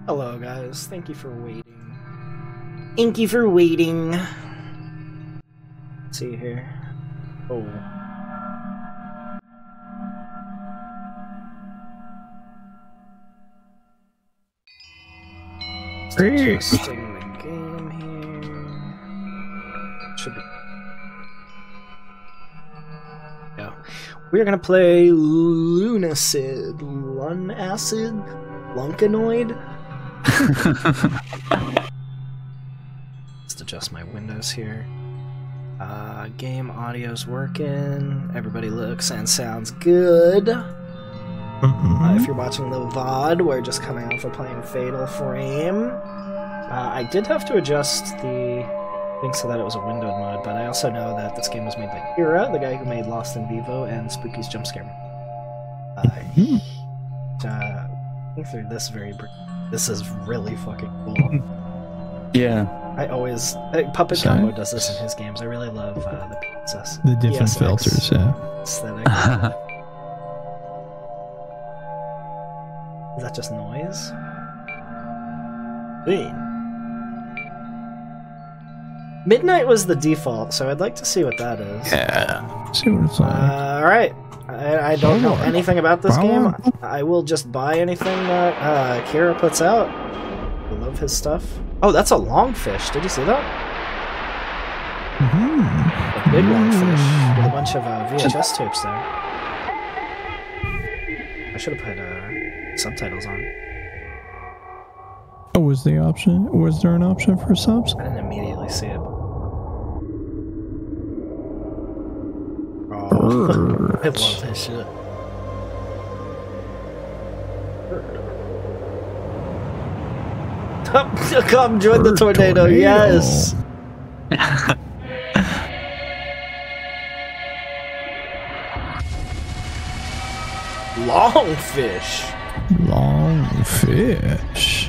Hello, guys. Thank you for waiting. Thank you for waiting. Let's see here. Oh. Adjusting the game here. Should be. Yeah. We're gonna play Lunacid. Lunacid? Lunkanoid? Just adjust my windows here. Game audio's working. Everybody looks and sounds good. If you're watching the VOD, we're just coming off of playing Fatal Frame. I did have to adjust the thing so that it was a windowed mode, but I also know that this game was made by Kira, the guy who made Lost in Vivo and Spooky's Jump Scare Me. Think through this very briefly. This is really fucking cool. Yeah. I always... Puppet Combo does this in his games. I really love the PSS. The different filters, yeah. Aesthetic. Is that just noise? Wait. Midnight was the default, so I'd like to see what that is. Yeah. See what it's like. Alright. I don't know anything about this game. I will just buy anything that Kira puts out. I love his stuff. Oh, that's a longfish. Did you see that? A big longfish with a bunch of VHS tapes there. I should have put subtitles on. Oh, was the option? Was there an option for subs? I didn't immediately see it. Oh, I love this shit. Come join the tornado, yes! Longfish! Longfish.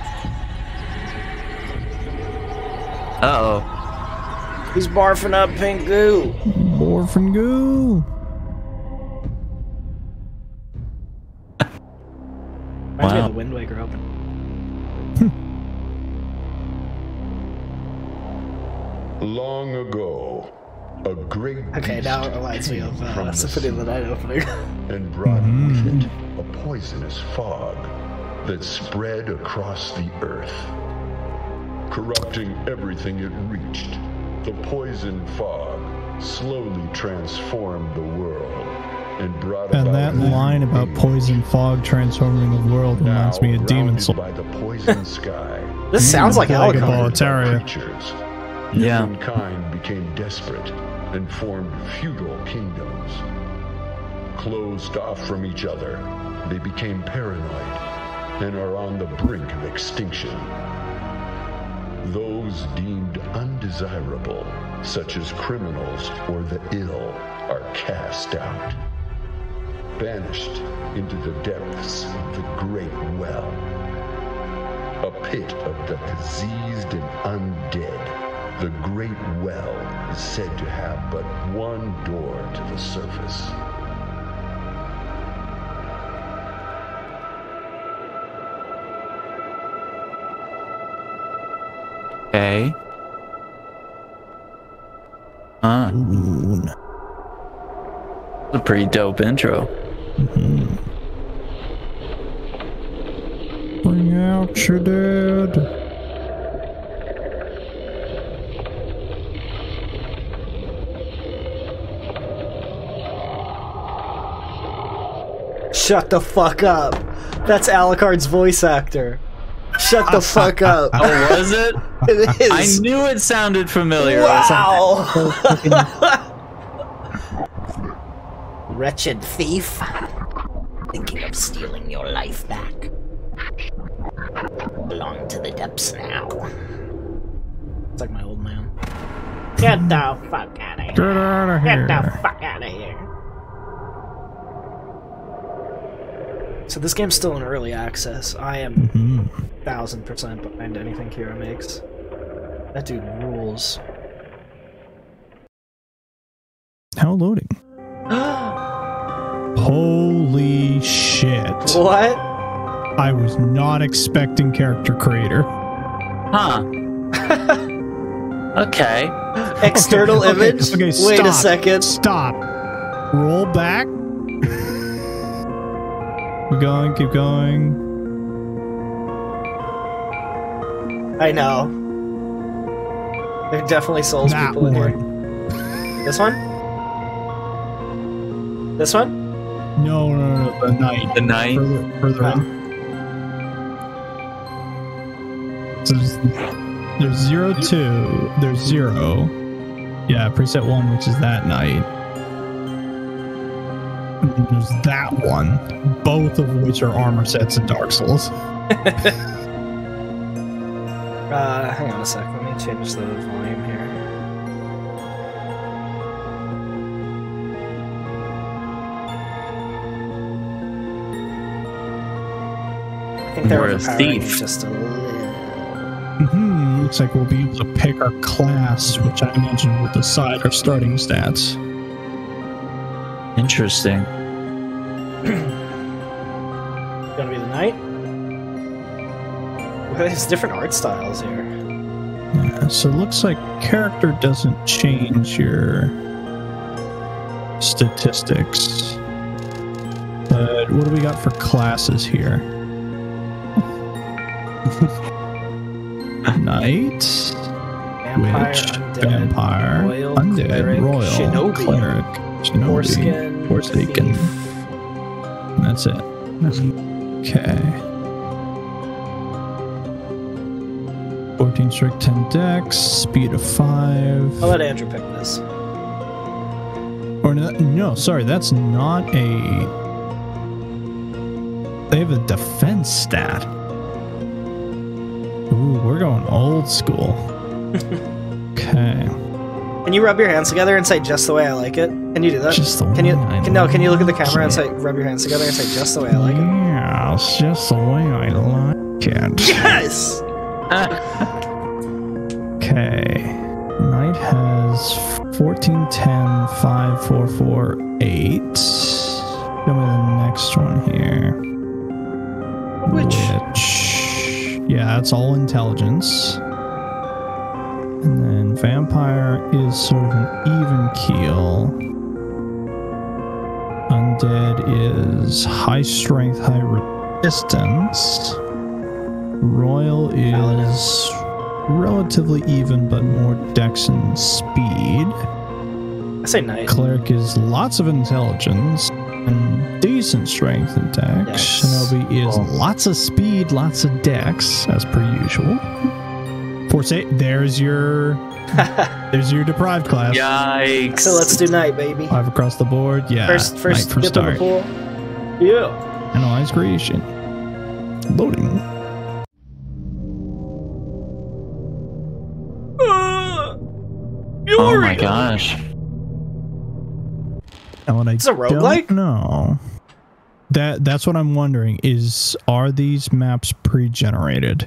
Uh-oh. He's barfing up pink goo. Morphin' goo. Reminds me of the Wind Waker open. Long ago, a great beast now it reminds me of Symphony of the Night opening. and brought with it a poisonous fog that spread across the earth, corrupting everything it reached. The poison fog slowly transformed the world and brought about. And that line about poison fog transforming the world reminds me of Demon Soul. By the poison sky. This sounds like Alucard. Creatures. Yeah. Humankind became desperate and formed feudal kingdoms. Closed off from each other, they became paranoid and are on the brink of extinction. Those deemed undesirable, such as criminals or the ill, are cast out, banished into the depths of the Great Well, a pit of the diseased and undead. The Great Well is said to have but one door to the surface. Okay. It's a pretty dope intro. Bring out your dead. Shut the fuck up. That's Alucard's voice actor. Shut the fuck up. Oh, was it? It is. I knew it sounded familiar. Wow. Wretched thief. Thinking of stealing your life back. Belong to the depths now. It's like my old man. Get the fuck out of here. Get out of here. Get the fuck out of here. So this game's still in early access. I am 1000% behind anything Kira makes. That dude rules. Now loading. Holy shit. What? I was not expecting character creator. Huh. Okay. External image? Okay, Wait a stop. second. Stop. Roll back. Keep going, keep going. I know. There are definitely souls That people in here. one. This one? This one? No, the night. The night. Further Oh. in. So there's 0, 2, there's 0. Yeah, preset 1, which is that night. And then there's that one, both of which are armor sets in Dark Souls. Hang on a sec. Let me change the volume here. I think they're We're a overpowering thief. just a little. Looks like we'll be able to pick our class, which I imagine will decide our starting stats. Interesting. Gonna be the night? Well, there's different art styles here. Yeah, so it looks like character doesn't change your statistics. But what do we got for classes here? Knight, Vampire, witch, undead, vampire, royal, undead, cleric, royal, shinobi, cleric, shinobi, Foreskin, Forsaken. thief. That's it. Okay. 14 strength, 10 dex, speed of 5. I'll let Andrew pick this. Or no, sorry, that's not a. They have a defense stat. Ooh, we're going old school. Okay. Can you rub your hands together and say just the way I like it? Can you do that? Just the Can you? way I Can you look at the like camera and it. say rub your hands together and say just the way I like it? Yeah, it's just the way I like it. Yes. Okay. Knight has 14, 10, 5, 4, 4, 8. Show me the next one here. Which? Yeah, that's all intelligence. And then vampire is sort of an even keel. Undead is high strength, high resistance. Royal is relatively even, but more dex and speed. I say night. Cleric is lots of intelligence and decent strength and dex. Dex. Shinobi is lots of speed, lots of dex, as per usual. Forsaken, there's your deprived class. Yikes. So let's do night, baby. 5 across the board. Yeah. First Knight for dip in the start. pool. Yeah. Analyze creation. Loading. Oh my gosh. And what I It's a roguelike? don't know. That's what I'm wondering is, are these maps pre-generated?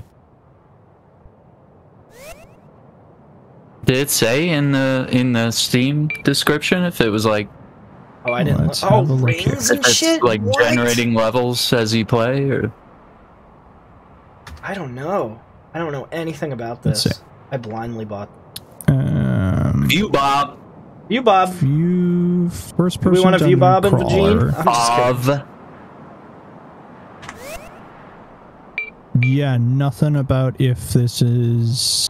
Did it say in the Steam description if it was like Oh, I didn't. Let's Oh, have a look here. rings and if it's shit. like What? generating levels as you play, or I don't know. I don't know anything about Let's this. see. I blindly bought. you Bob You, Bob. View first Do person. we want to view dungeon Bob and crawler. Vagine? I'm just kidding. of Yeah, nothing about if this is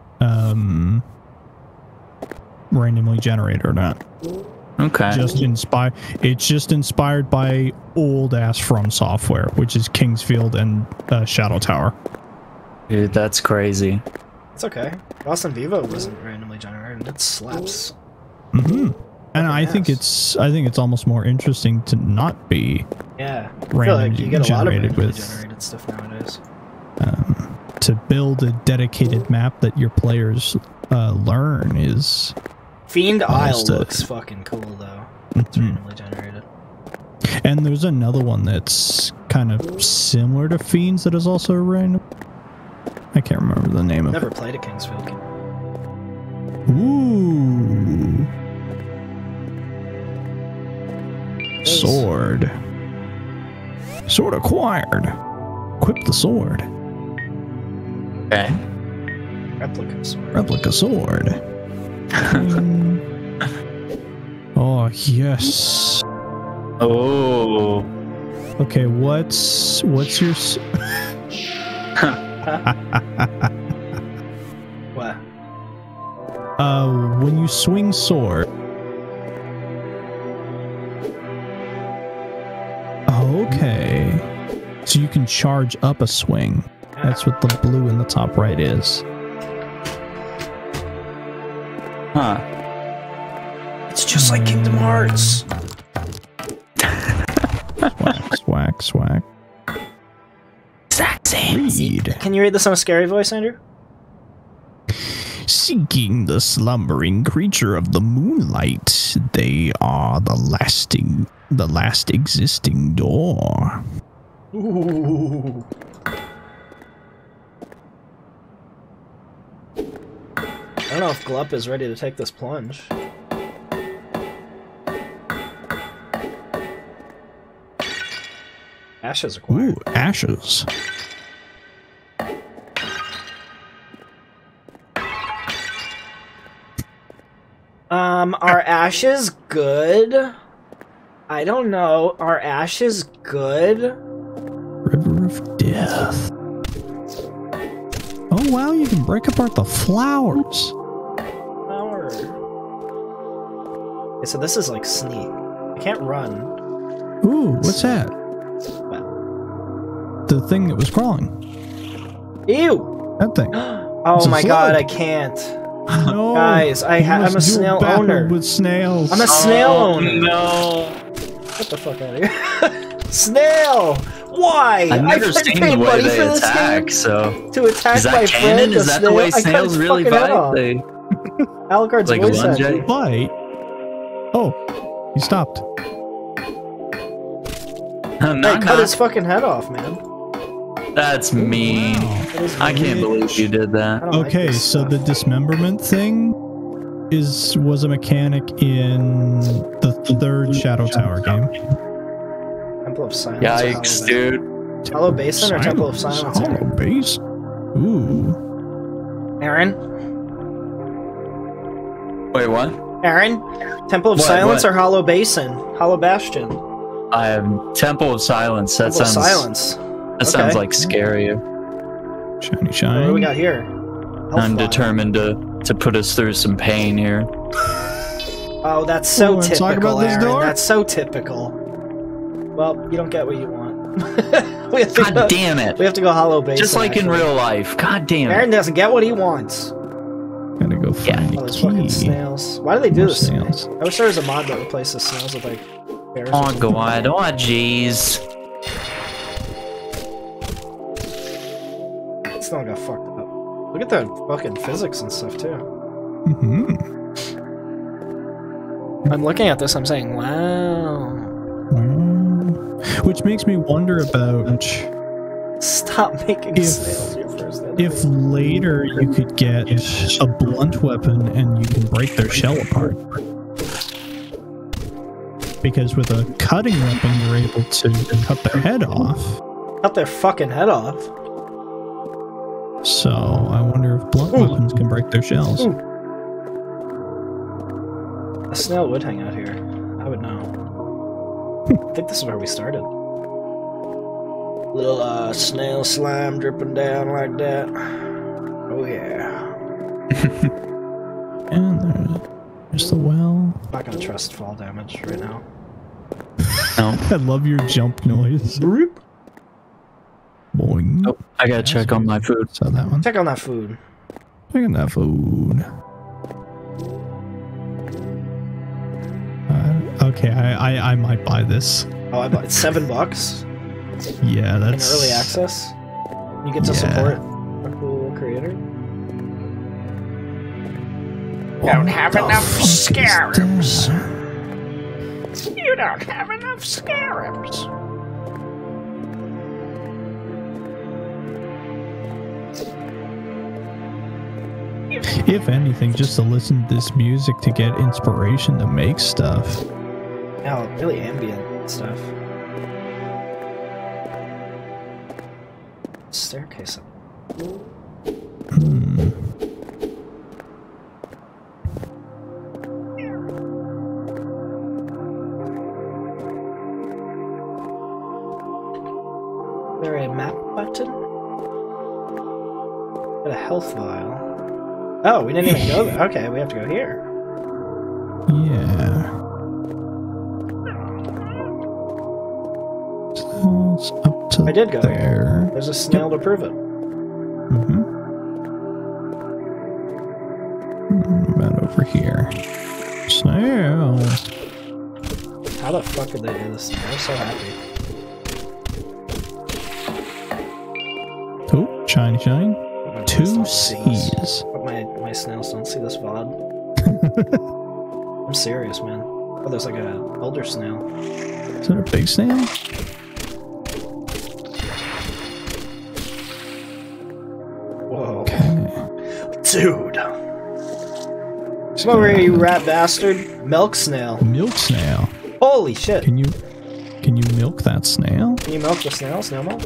randomly generated or not. okay. Just inspired. It's just inspired by old ass From Software, which is Kingsfield and Shadow Tower. Dude, that's crazy. It's okay. Boston Vivo wasn't randomly generated. It slaps. Mm-hmm. And I Yes. think it's almost more interesting to not be Yeah. I feel like randomly you get a lot of generated randomly with generated stuff nowadays. to build a dedicated map that your players learn is. Fiend Isle Almost a- looks fucking cool though. It's randomly generated. And there's another one that's kind of similar to Fiends that is also random. I can't remember the name of Never played a Kingsfield game. it. Ooh. Sword. Sword acquired. equip the sword. Okay. Replica sword. Replica sword. Oh, yes. Oh. Okay, what's your... What? When you swing sword... Okay. So you can charge up a swing. That's what the blue in the top right is. Huh. It's just like Kingdom Hearts. Swag, swag. Read. Can you read this on a scary voice, Andrew? Seeking the slumbering creature of the moonlight, they are the last existing door. Ooh. I don't know if Glup is ready to take this plunge. Ashes acquired. Ooh, ashes. Are ashes good? I don't know. Are ashes good? River of Death. Oh wow, you can break apart the flowers. Flower. Okay, so this is like sneak. I can't run. Ooh, what's that? What? The thing that was crawling. Ew! That thing. Oh It's a my god, slug. I can't. No, Guys, I'm a snail owner. With snails. I'm a snail owner. No. Get the fuck out of here. Snail! Why? I've never I seen paid the way money they for this attack, game so... to attack Is that my canon? friend. Is that the way I cut snails his really fucking head bite? off. They... Alucard's Like a voice lunge acting. at- Bite. Oh, he stopped. Hey, cut his fucking head off, man. That's mean. That is I can't weird. believe you did that. I don't like Okay, this so stuff. the dismemberment thing was a mechanic in the third Shadow Tower game. Temple of Silence. Yikes, dude. Hollow Basin or Temple of Silence? Hollow Base. Ooh. Aaron? Wait, what? Aaron? Temple of What, Silence what? or Hollow Basin? Hollow Bastion. I am Temple of Silence. That Temple of sounds... Silence. That sounds Okay. like scary. Shiny, What shiny. do we got here? I'm Hellfire. determined to put us through some pain here. Oh, that's so wanna talk typical, about this Aaron. door? That's so typical. Well, you don't get what you want. we have to God go, damn it. We have to go Hollow Basin. Just like in actually. real life. God damn Aaron it. doesn't get what he wants. Gotta go find Oh, a those fucking key. snails. Why do they do More this? snails. I wish there was a mod that replaces snails with like bears. or Oh something. god. Oh jeez. Still got fucked up. Look at the fucking physics and stuff too. Mhm. I'm looking at this. I'm saying, wow. Which makes me wonder about Stop making If- snails your first enemy. if later you could get a blunt weapon and you can break their shell apart. Because with a cutting weapon, you're able to cut their head off. Cut their fucking head off. So I wonder if blunt weapons can break their shells. Ooh. A snail would hang out here. I would know. I think this is where we started. Little snail slime dripping down like that. Oh yeah. And there's the well. I'm not gonna trust fall damage right now. No. I love your jump noise. Boing. Oh, I gotta check on my food. So that one. Check on that food. Check on that food. Okay, I might buy this. Oh, I bought it's $7 Yeah, in that's early access. You get to Yeah. support a cool creator. What Don't have the enough fuck is scarabs. that? You don't have enough scarabs. If anything, just to listen to this music to get inspiration to make stuff. Oh, really ambient stuff. Staircase up. Is there a map button? Got a health vial. Oh, we didn't even go there. Okay, we have to go here. Yeah. So it's up to I did go there. There's a snail to prove it. About over here. Snail. How the fuck did they do this? I'm so happy. Oh, shiny, shiny. My Two snails don't see this. C's. But my snails don't see this VOD. I'm serious, man. Oh, there's like a older snail. Is that a big snail? Whoa. Okay. Dude! Come over here, you rat bastard. Milk snail. Milk snail. Holy shit. Can you milk that snail? Can you milk the snail? Snail milk?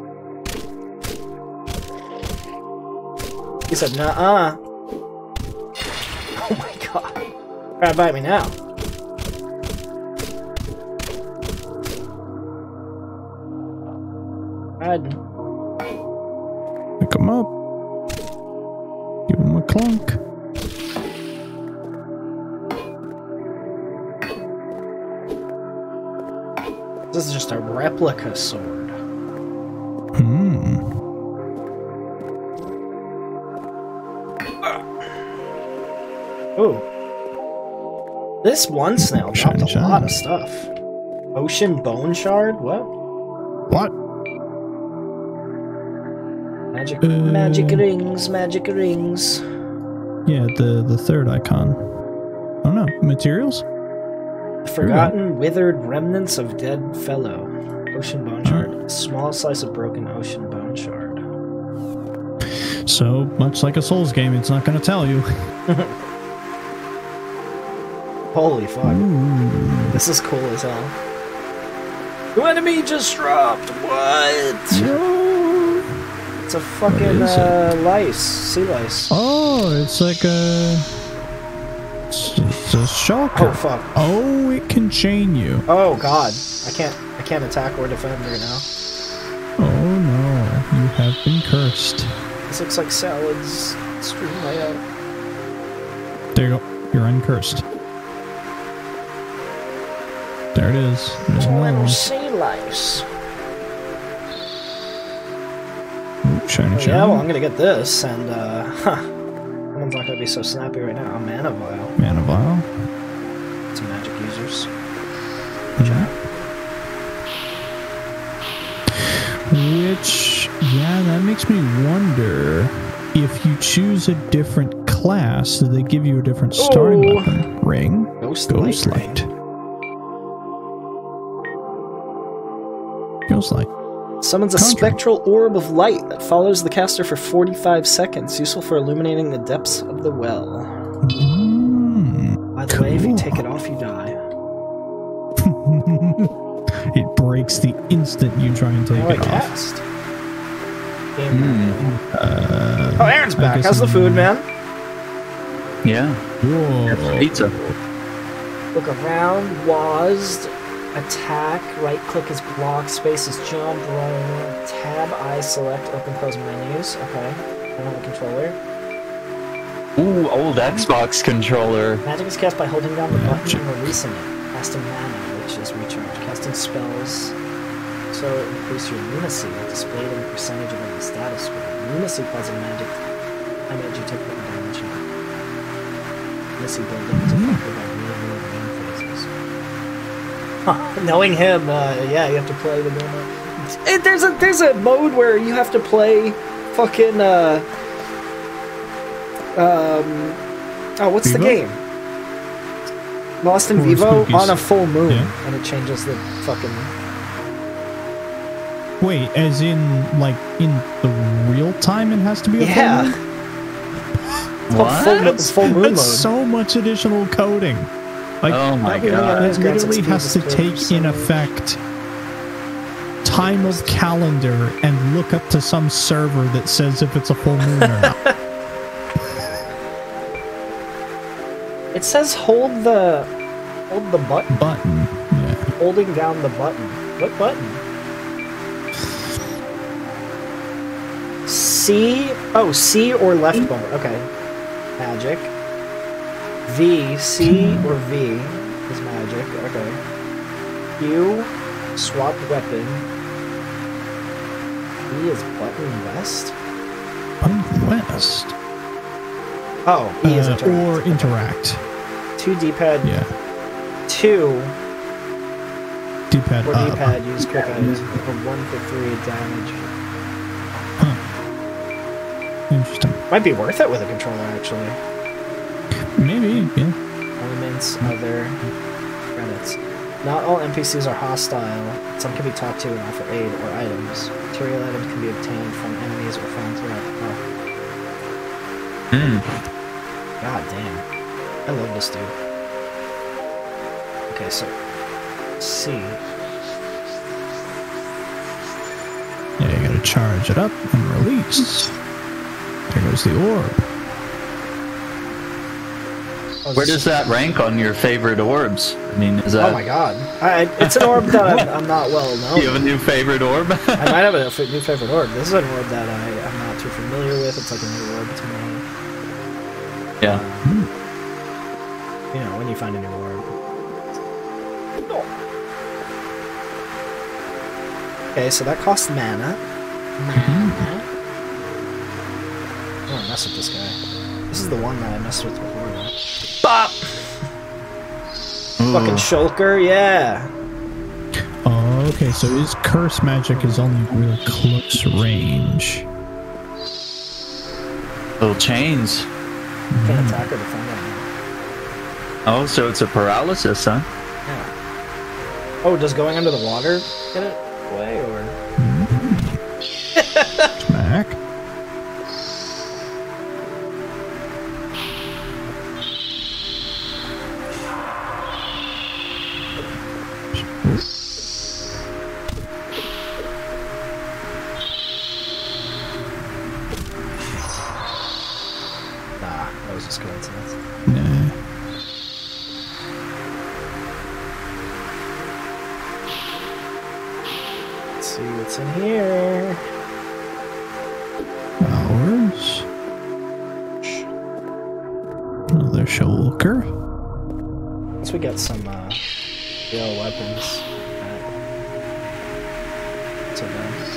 He said, nuh-uh. Oh my god. Try to bite me now. Riding. Pick him up. Give him a clunk. This is just a replica sword. Ooh. This one snail dropped a lot of stuff. Ocean bone shard? What? What? Magic rings, magic rings. Yeah, the third icon. Oh no, materials? Forgotten withered remnants of dead fellow. Ocean bone shard. A small slice of broken ocean bone shard. So, much like a Souls game, it's not going to tell you. Holy fuck. Ooh. This is cool as hell. The enemy just dropped! What? No. It's a fucking lice. Sea lice. Oh, it's like a... It's a shulker. Oh fuck. Oh, it can chain you. Oh god. I can't attack or defend right now. Oh no, you have been cursed. This looks like Salad's stream layout. There you go. You're uncursed. There it is. There's another one. Sea lice. Ooh, shiny, shiny. Yeah, well, I'm gonna get this, and someone's not gonna be so snappy right now. A mana vial. Mana vial. Some magic users. Which, yeah, that makes me wonder if you choose a different class, do they give you a different starting weapon? Ring? Ghost Light. Ghost Light. Summons a spectral orb of light that follows the caster for 45 seconds, useful for illuminating the depths of the well. By the way, if you take it off, you die. It breaks the instant you try and take it off. Cast. Oh, Aaron's back. How's the food, man? Yeah. Whoa. Pizza. Look around, WASD, attack, right click is block, space is jump, run, tab, I select, open close menus. Okay. I have a controller. Ooh, old Xbox controller. Magic is cast by holding down the button and releasing it. Casting mana, which is recharge. Casting spells. So increase your lunacy, displayed in percentage of the status screen. Lunacy causes magic damage you take with damage. Lunacy building is affected by real rain phases. Huh. Knowing him, yeah, you have to play the game. There's a mode where you have to play fucking what's the game? Lost in Vivo on a full moon, and it changes the fucking. Wait, as in, like, in the real time it has to be a full moon? What? Full moon That's mode. so much additional coding. Like, Oh my god. It literally has to take in effect time of calendar and look up to some server that says if it's a full moon or not. It says hold the button. Button. Yeah. Holding down the button. What button? C. Oh, C or left bumper. Okay. Magic. V. C or V is magic. Okay. Q. Swap weapon. E is button west. Button west. Oh, E is interact. Or interact. 2 D-pad. Yeah. 2. D-pad Or up. D-pad, use quick items. Or 1 for 3 damage. Interesting. Might be worth it with a controller, actually. Maybe, yeah. Elements, other, credits. Not all NPCs are hostile. Some can be talked to and offer aid or items. Material items can be obtained from enemies or found throughout. Oh. God damn. I love this dude. Okay, so... C. Yeah, you gotta charge it up and release. There goes the orb. Where does that rank on your favorite orbs? I mean, is that... Oh my god. It's an orb that I'm not well known. You have a new favorite orb? I might have a new favorite orb. This is an orb that I'm not too familiar with. It's like a new orb to me. Yeah. You know, when you find a new orb. Okay, so that costs mana. I don't mess with this guy. This is the one that I messed with before. Though. Bop! Fucking shulker, yeah! Oh, okay, so his curse magic is only really close range. Little chains. Can't attack or defend him. Oh, so it's a paralysis, huh? Yeah. Oh, does going under the water get it away, or...? Smack. Nah, that was just coincidence. Nah. Let's see what's in here. Flowers. Another shulker. Once we get some real weapons. So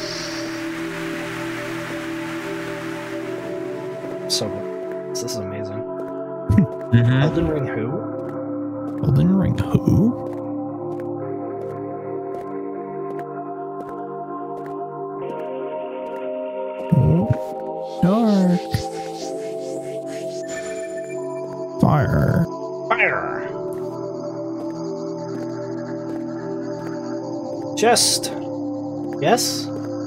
then. So good. This is amazing. Elden Ring who? Elden Ring who? Dark. Fire. Fire! Chest. Yes?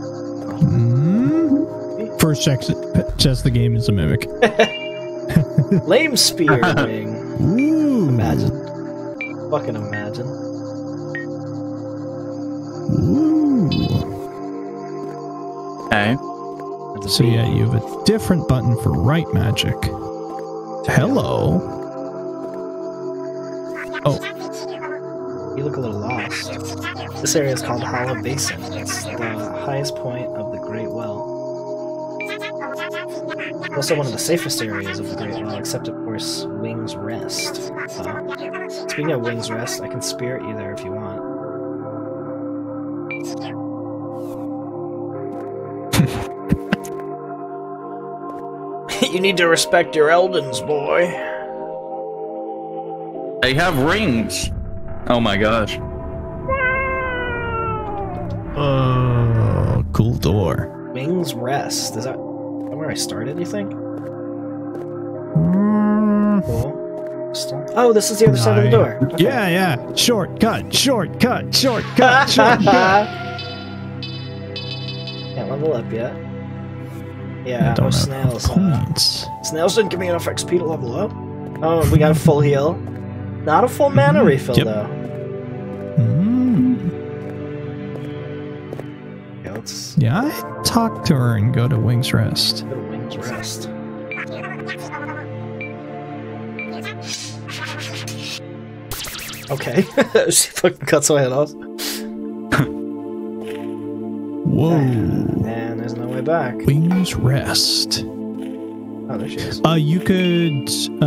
First check, chest the game is a mimic. Lame spear ring. Ooh. Imagine. Fucking imagine. Ooh. Okay. So yeah, you have a different button for right magic. Hello. Oh. You look a little lost. This area is called Hollow Basin. It's the highest point of the Great Well. Also one of the safest areas of the Great Well, except of course Wing's Rest. Speaking of Wing's Rest, I can spirit you there if you want. You need to respect your Eldens, boy. They have rings. Oh my gosh. Oh, cool door. Wing's Rest. Is that where I started, you think? Cool. Still. Oh, this is the other side of the door. Okay. Yeah, yeah. Shortcut, shortcut, shortcut, shortcut. Can't level up yet. Yeah, I don't no have snails. points. Snails didn't give me enough XP to level up. Oh, we got a full heal. Not a full mana refill, Yep. though. let's Yeah, I talk to her and go to Wings Rest. go to Wings Rest. Okay. She fucking cuts my head off. Whoa. And there's no way back. Wings Rest. Oh, there she is. You could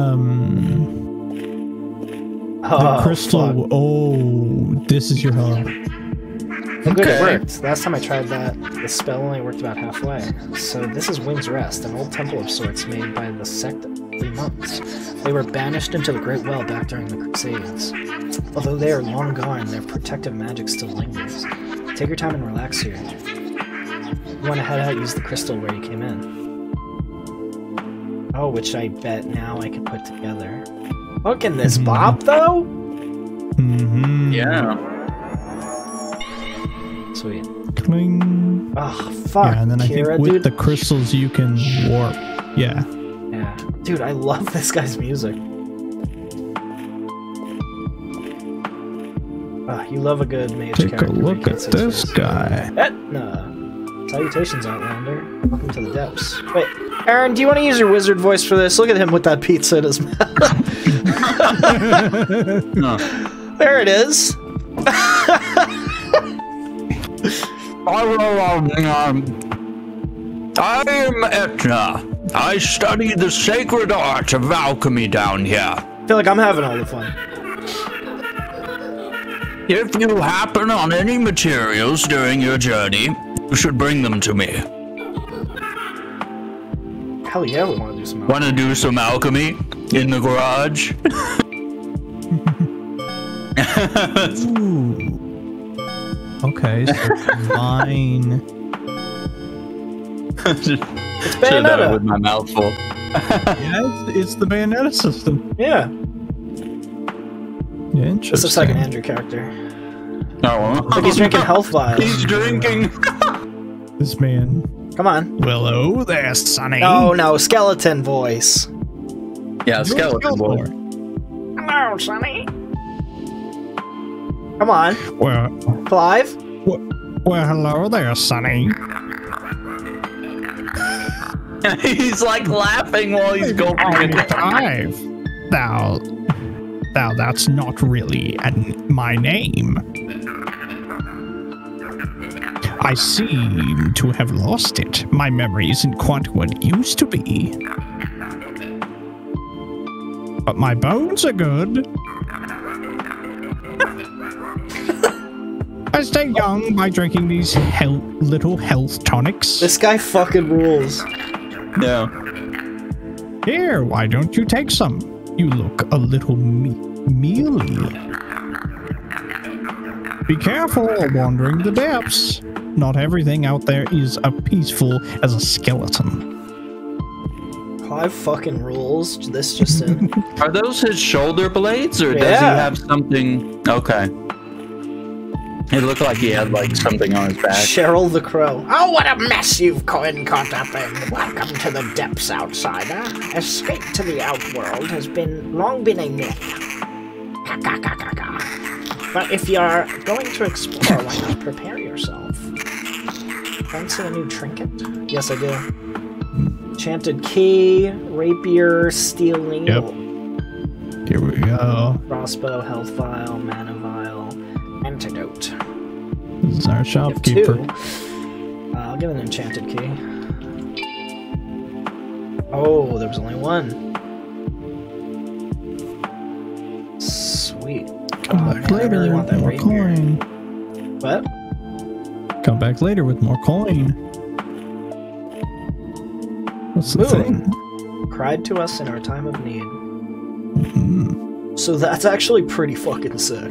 the Oh, crystal. fuck. Oh, this is your hub. Good, it Okay. worked. Last time I tried that, the spell only worked about halfway. So this is Wings Rest, an old temple of sorts made by the sect of the monks. They were banished into the Great Well back during the Crusades. Although they are long gone, their protective magic still lingers. Take your time and relax here. You want to head out, use the crystal where you came in. Oh, which I bet now I can put together. Look in this bop, though? Mm-hmm. Yeah. Sweet. Cling. Oh, fuck, Yeah, and then I think Kira, with dude. the crystals you can warp. Yeah. Yeah. Dude, I love this guy's music. You love a good mage Take character. a where you look can't at see his this face. guy. Etna! Salutations, Outlander. Welcome to the depths. Wait, Aaron, do you want to use your wizard voice for this? Look at him with that pizza in his mouth. No. There it is. I am Etna. I study the sacred art of alchemy down here. I feel like I'm having all the fun. If you happen on any materials during your journey, you should bring them to me. Hell yeah, we want to do some. Want to do some alchemy in the garage? Ooh. Okay, so combine. Should've It's done it Bayonetta. with my mouth full. Yeah, it's the Bayonetta system. Yeah, Yeah, interesting. this looks like an Andrew character. Oh, Like he's drinking health vials. He's drinking. This man. Come on. Well, oh there, Sonny. Oh no, skeleton voice. Yeah, skeleton boy. Hello, Sonny. Come on, Well, Clive. well, hello there, Sonny. He's like laughing while he's going. Clive. Thou, that's not really my name. I seem to have lost it. My memory isn't quite what it used to be. But my bones are good. I stay young by drinking these little health tonics. This guy fucking rules. Yeah. Here, why don't you take some? You look a little mealy. Be careful wandering the depths. Not everything out there is as peaceful as a skeleton. Clive fucking rules. This just in. Are those his shoulder blades, or does he Yeah. have something? Okay. It looked like he had like something on his back. Cheryl the Crow. Oh, what a mess you've been caught up in. Welcome to the depths, outsider. Escape to the outworld has long been a myth. Ha, ha, ha, ha, ha. But if you're going to explore, why not prepare yourself? Fancy a new trinket? Yes, I do. Enchanted key, rapier, steel needle, Here we go. crossbow, health vial, mana vial, antidote. This is our Give shopkeeper. 2. I'll give an enchanted key. Oh, there was only 1. Sweet. Come Oh, back man, I later really want with that more rapier. coin. What? Come back later with more coin. What's the Ooh. thing? Cried to us in our time of need. Hmm. So that's actually pretty fucking sick.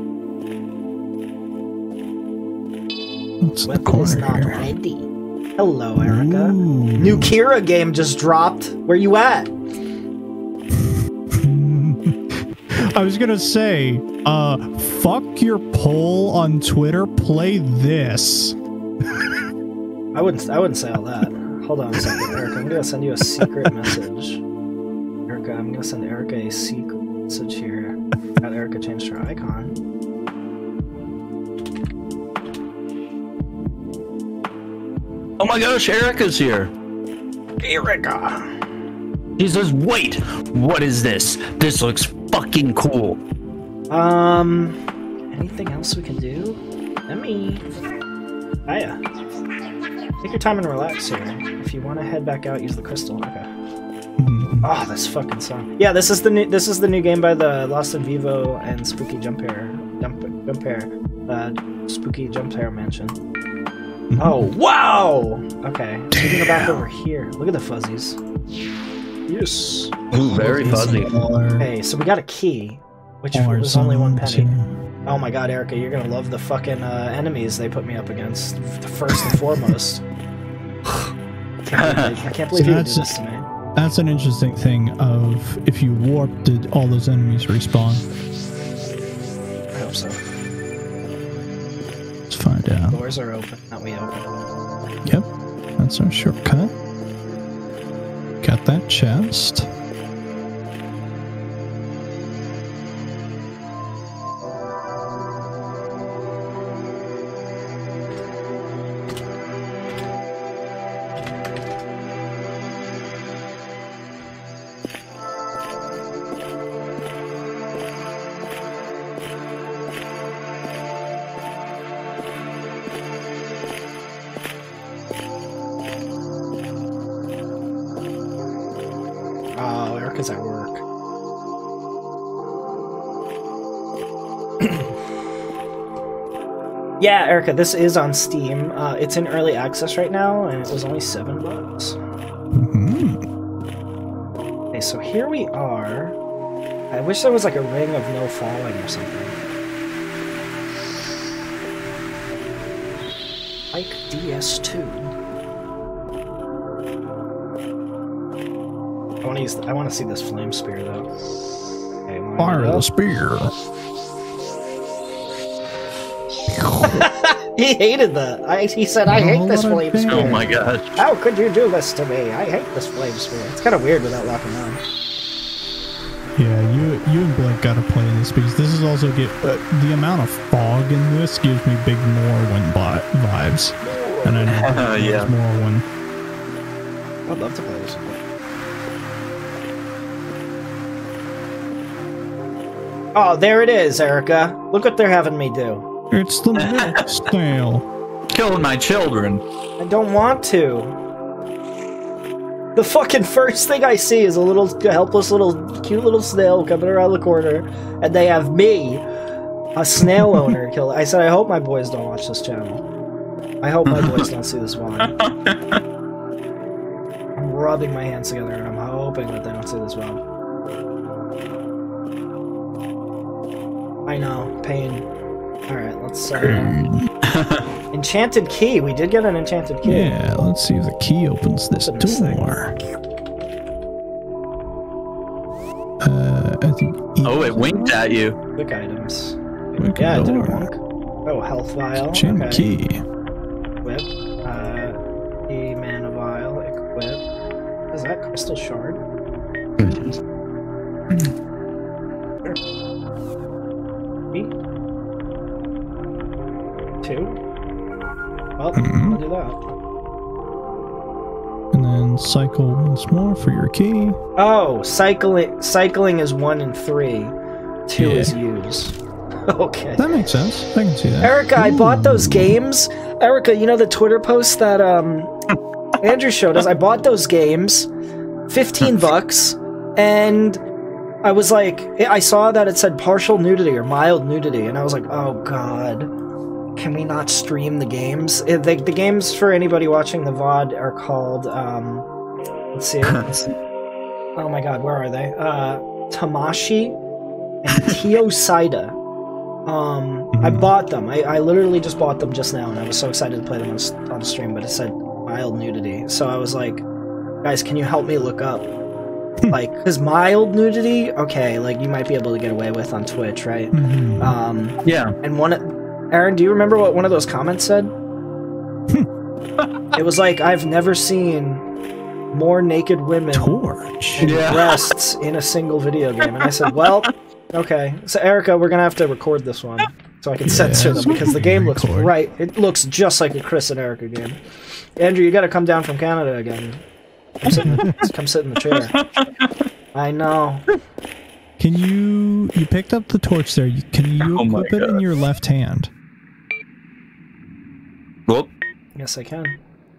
What's the Weapon is corner not here? ready. Hello, Erica. Ooh. New Kira game just dropped. Where you at? I was gonna say, fuck your poll on Twitter. Play this. I wouldn't say all that. Hold on a second, Erica. I'm gonna send you a secret message. Erica, I'm gonna send Erica a secret message here. Got Erica changed her icon. Oh my gosh, Erica's here. Erica. He says, wait, what is this? This looks fucking cool. Anything else we can do? Hiya. Take your time and relax here. If you want to head back out, use the crystal. Okay. Oh, this fucking song. Yeah, this is the new game by the Lost in Vivo and Spooky Jump Hair Spooky Jump Hair Mansion. Oh, wow! Okay, so we can go back over here. Look at the fuzzies. Yes. Ooh, very fuzzy. Okay, so we got a key, which was only 1 penny. Oh my god, Erica, you're gonna love the fucking enemies they put me up against, first and foremost. I can't believe you did this to me. That's an interesting thing of if you warp, did all those enemies respawn? I hope so. Let's find out. Doors are open, not we open. Yep, that's our shortcut. Got that chest. Oh, Erica's at work. Yeah, Erica, this is on Steam. It's in early access right now, and it was only $7. Okay, so here we are. I wish there was like a ring of no falling or something. Like DS2. I want to see this flame spear though. Okay, Fire the spear. He hated that. He said, "I hate this flame spear." Oh my gosh. How could you do this to me? I hate this flame spear. It's kind of weird without locking on. Yeah, you and Blake gotta play this because this is also the amount of fog in this gives me big Morrowind vibes, and I know yeah. Morrowind. I'd love to play this. Oh, there it is, Erica. Look what they're having me do. It's the milk snail. Killing my children. I don't want to. The fucking first thing I see is a little helpless cute little snail coming around the corner, and they have me, a snail owner, killed. I said, I hope my boys don't watch this channel. I hope my boys don't see this VOD. I'm rubbing my hands together, and I'm hoping that they don't see this VOD. I know, pain. Alright, let's Enchanted key. We did get an enchanted key. Yeah, let's see if the key opens this door. I think. Oh, it winked at you. Quick items. Quick Yeah, it did a door. wink. Oh, health vial. Enchanted Okay. key. Equip. E mana vial. Equip. Is that crystal shard? Sure. E? 2? Well, I'll do that. And then cycle once more for your key. Oh, cycling is 1 and 3. 2 is use. Okay. That makes sense. I can see that. Erica, I bought those games. Erica, you know the Twitter post that Andrew showed us? I bought those games, $15, and I was like, I saw that it said partial nudity or mild nudity, and I was like, oh god, can we not stream the games? The games for anybody watching the VOD are called, let's see. Oh my god, where are they? Tamashi and Teosida. I bought them. I literally just bought them just now, and I was so excited to play them on stream, but it said mild nudity. So I was like, guys, can you help me look up? Like, because mild nudity, okay, like, you might be able to get away with on Twitch, right? Yeah. And Aaron, do you remember what one of those comments said? It was like, I've never seen more naked women Torch. and breasts in a single video game. And I said, well, okay. So, Erica, we're gonna have to record this one. so I can censor them because the game looks right. It looks just like a Chris and Erica game. Andrew, you got to come down from Canada again. Come sit in the chair. I know. Can you picked up the torch there? Can you equip it in your left hand? Whoop. Yes, I can.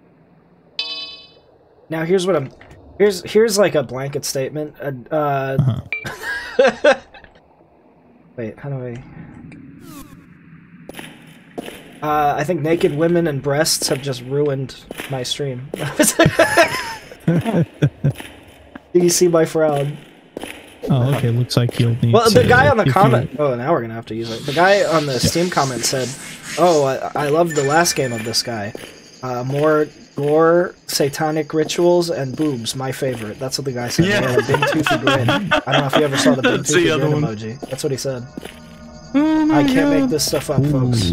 Now here's what I'm. Here's like a blanket statement. Wait, how do I think naked women and breasts have just ruined my stream. Do you see my frown? Oh, okay. Looks like you'll need. Well, the guy on the comment. Oh, now we're gonna have to use it. The guy on the Steam comment said, "Oh, I love the last game of this guy. More gore, satanic rituals, and boobs. My favorite." That's what the guy said. Yeah. A big toothy grin. I don't know if you ever saw the big toothy grin emoji. That's what he said. Oh I can't make this stuff up, folks.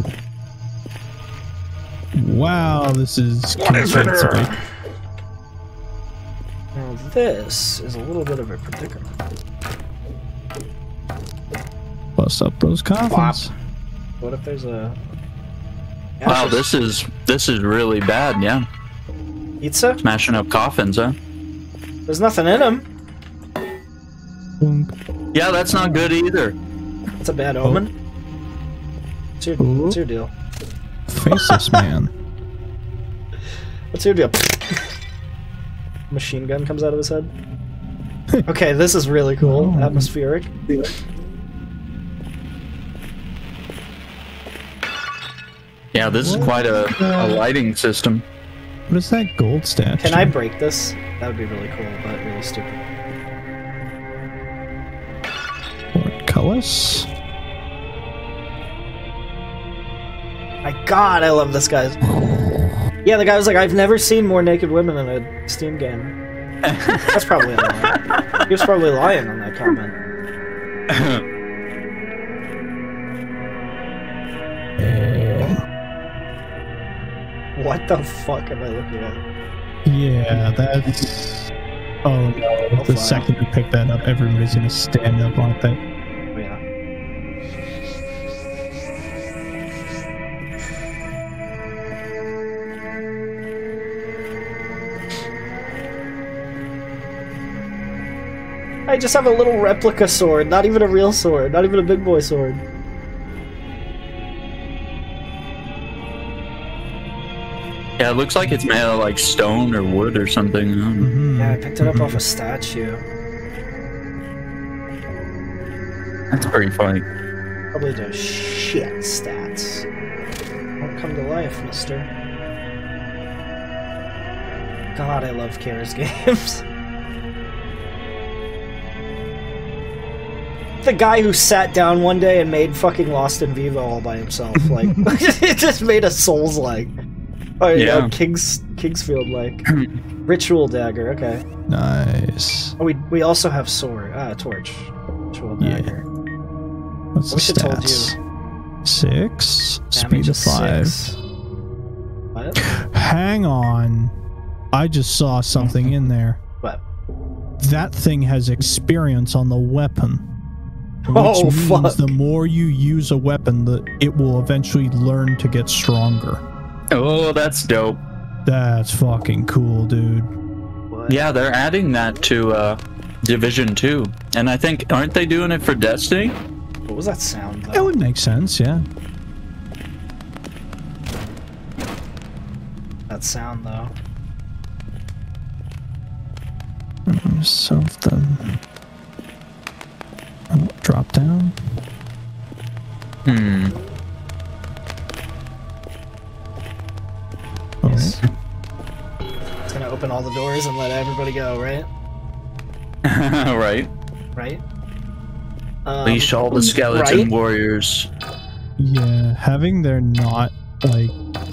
Wow, this is convincing. Now this is a little bit of a predicament. Bust up those coffins. What if there's a... Wow, this is really bad, yeah. Pizza? Smashing up coffins, huh? There's nothing in them. Yeah, that's not good either. That's a bad omen. What's your deal? Face this man. What's your deal? Machine gun comes out of his head. Okay, this is really cool. Oh. Atmospheric. Yeah, this is quite a lighting system. What is that gold statue? Can I break this? That would be really cool, but really stupid. Portcullis? My god, I love this guy. Yeah, the guy was like, I've never seen more naked women in a Steam game. That's probably a lie. He was probably lying on that comment. What the fuck am I looking at? Yeah, that's... Oh no, the second you pick that up, everybody's gonna stand up on that. Oh yeah. I just have a little replica sword, not even a real sword, not even a big boy sword. Yeah, it looks like it's made of like stone or wood or something. Yeah, I picked it up off a statue. That's pretty funny. Probably does shit stats. Don't come to life, mister. God, I love Kara's games. The guy who sat down one day and made fucking Lost in Vivo all by himself. Like, it just made a Souls-like. Oh, yeah. Kingsfield-like. Ritual dagger, okay. Nice. Oh, we also have sword. Torch. Ritual dagger. What's the stats? 6. Speed of 5. 6. What? Hang on. I just saw something in there. What? That thing has experience on the weapon. Oh, which means fuck. the more you use a weapon, it will eventually learn to get stronger. Oh, that's dope. That's fucking cool, dude. What? Yeah, they're adding that to Division 2. And I think, aren't they doing it for Destiny? What was that sound, though? It would make sense, yeah. That sound, though. Something. Oh, drop down. Yes. It's gonna open all the doors and let everybody go, right? Right. Right? Leash all the skeleton right? warriors. Yeah, having there not, like...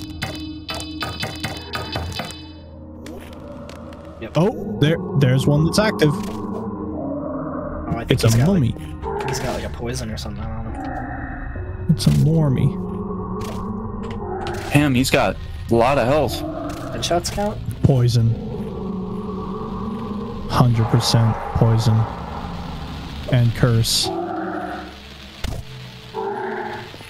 Yep. Oh, there's one that's active. Oh, I think It's a mummy. He's got like a poison or something on him. It's a Mormy. Damn, he's got a lot of health. Headshots count? Poison. 100% poison. And curse.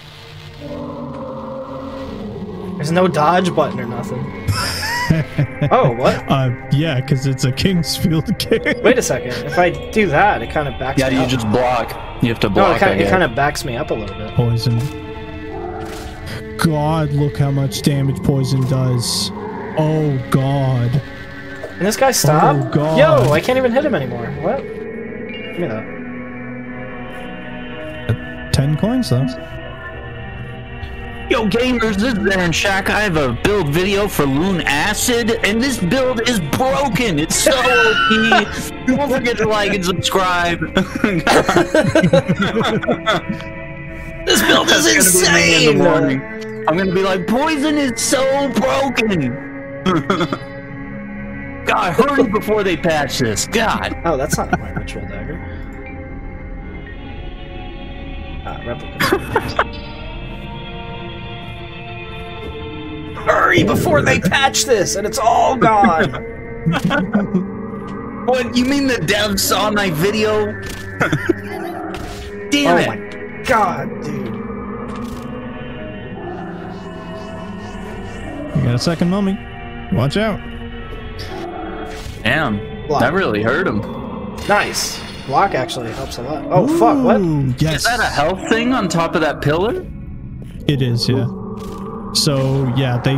There's no dodge button or nothing. Oh, what? Yeah, because it's a Kingsfield game. Wait a second. If I do that, it kind of backs me up. Yeah, you just block. You have to No, block. it kind of backs me up a little bit. Poison. God, look how much damage poison does. Oh, God. And this guy stopped? Oh, God. Yo, I can't even hit him anymore. What? Give me that. 10 coins, though. Yo, gamers, this is Shack. I have a build video for Loon Acid, and this build is broken. It's so OP. Don't forget to like and subscribe. This build is insane. In the morning. I'm gonna be like, poison is so broken. God, hurry before they patch this. God. Oh, that's not my ritual dagger. Replica. Hurry before they patch this and it's all gone. What, you mean the devs saw my video? Damn it. Oh my god, dude. You got a second mummy. Watch out. Damn. Block. That really hurt him. Nice. Block actually helps a lot. Oh, fuck, what? Ooh, yes. Is that a health thing on top of that pillar? It is, yeah. So, yeah, they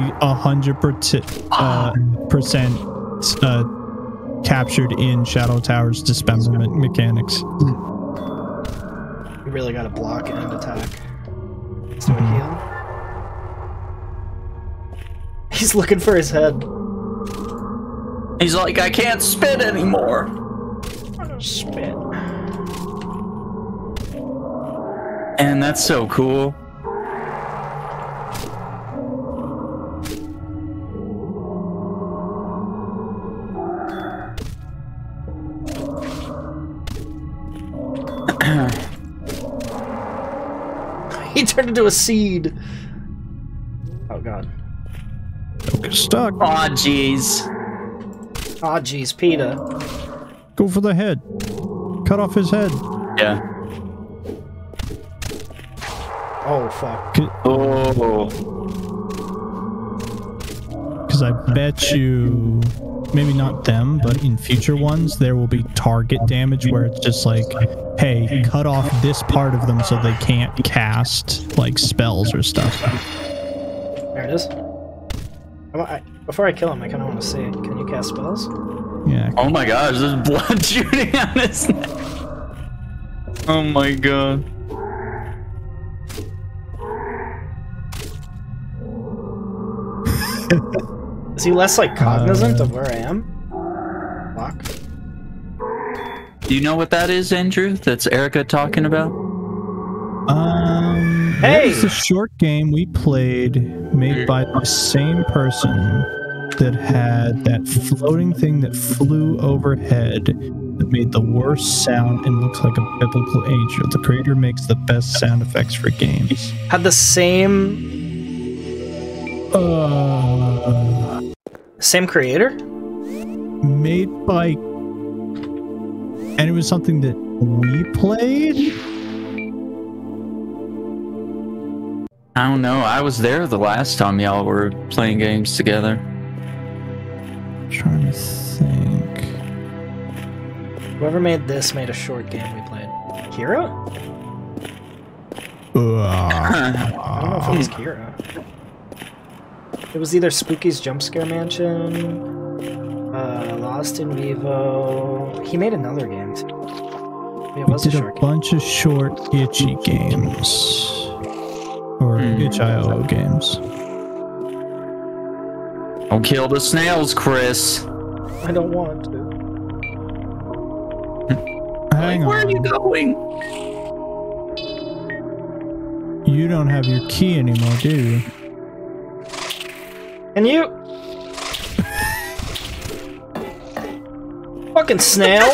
100% captured in Shadow Tower's dismemberment mechanics. You really gotta block and attack. Let's do a heal. He's looking for his head. He's like, I can't spit anymore. Spit. And that's so cool. He turned into a seed. Oh god. Don't get stuck. Aw, jeez. Aw, jeez, PETA. Go for the head. Cut off his head. Yeah. Oh, fuck. Oh. Because I bet you, maybe not them, but in future ones, there will be target damage where it's just like, hey, cut off this part of them so they can't cast, like, spells or stuff. There it is. Before I kill him, I kind of want to see. Can you cast spells? Yeah. Oh my gosh, there's blood shooting on his neck. Oh my god. Is he less, like, cognizant of where I am? Block. Do you know what that is, Andrew? That's Erica talking about? Hey! It's a short game we played made by the same person that had that floating thing that flew overhead that made the worst sound and looks like a biblical angel. The creator makes the best sound effects for games. Had the same... Same creator? Made by... And it was something that we played? I don't know. I was there the last time y'all were playing games together. I'm trying to think. Whoever made this made a short game we played. Kira? I don't know if it was Kira. It was either Spooky's Jump Scare Mansion, Lost in Vivo. He made another game too. It was We did a short a bunch of short itchy games. Or itch.io games. Don't kill the snails, Chris. game. I don't want to. Hang on. Where are you going? You don't have your key anymore, do you? And you? Fucking snail!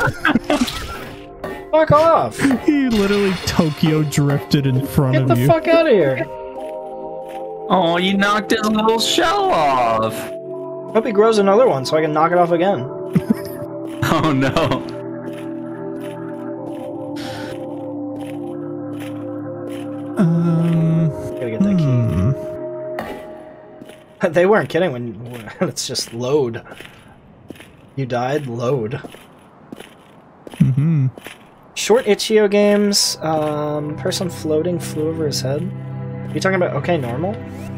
Fuck off! He literally Tokyo drifted in front Get of the you. fuck out of here! Oh, you knocked his little shell off. Hope he grows another one so I can knock it off again. Oh no. Gotta get that key. They weren't kidding when it's just load. You died, load. Mm-hmm. Short Itch.io games, person floating flew over his head. You talking about OK Normal?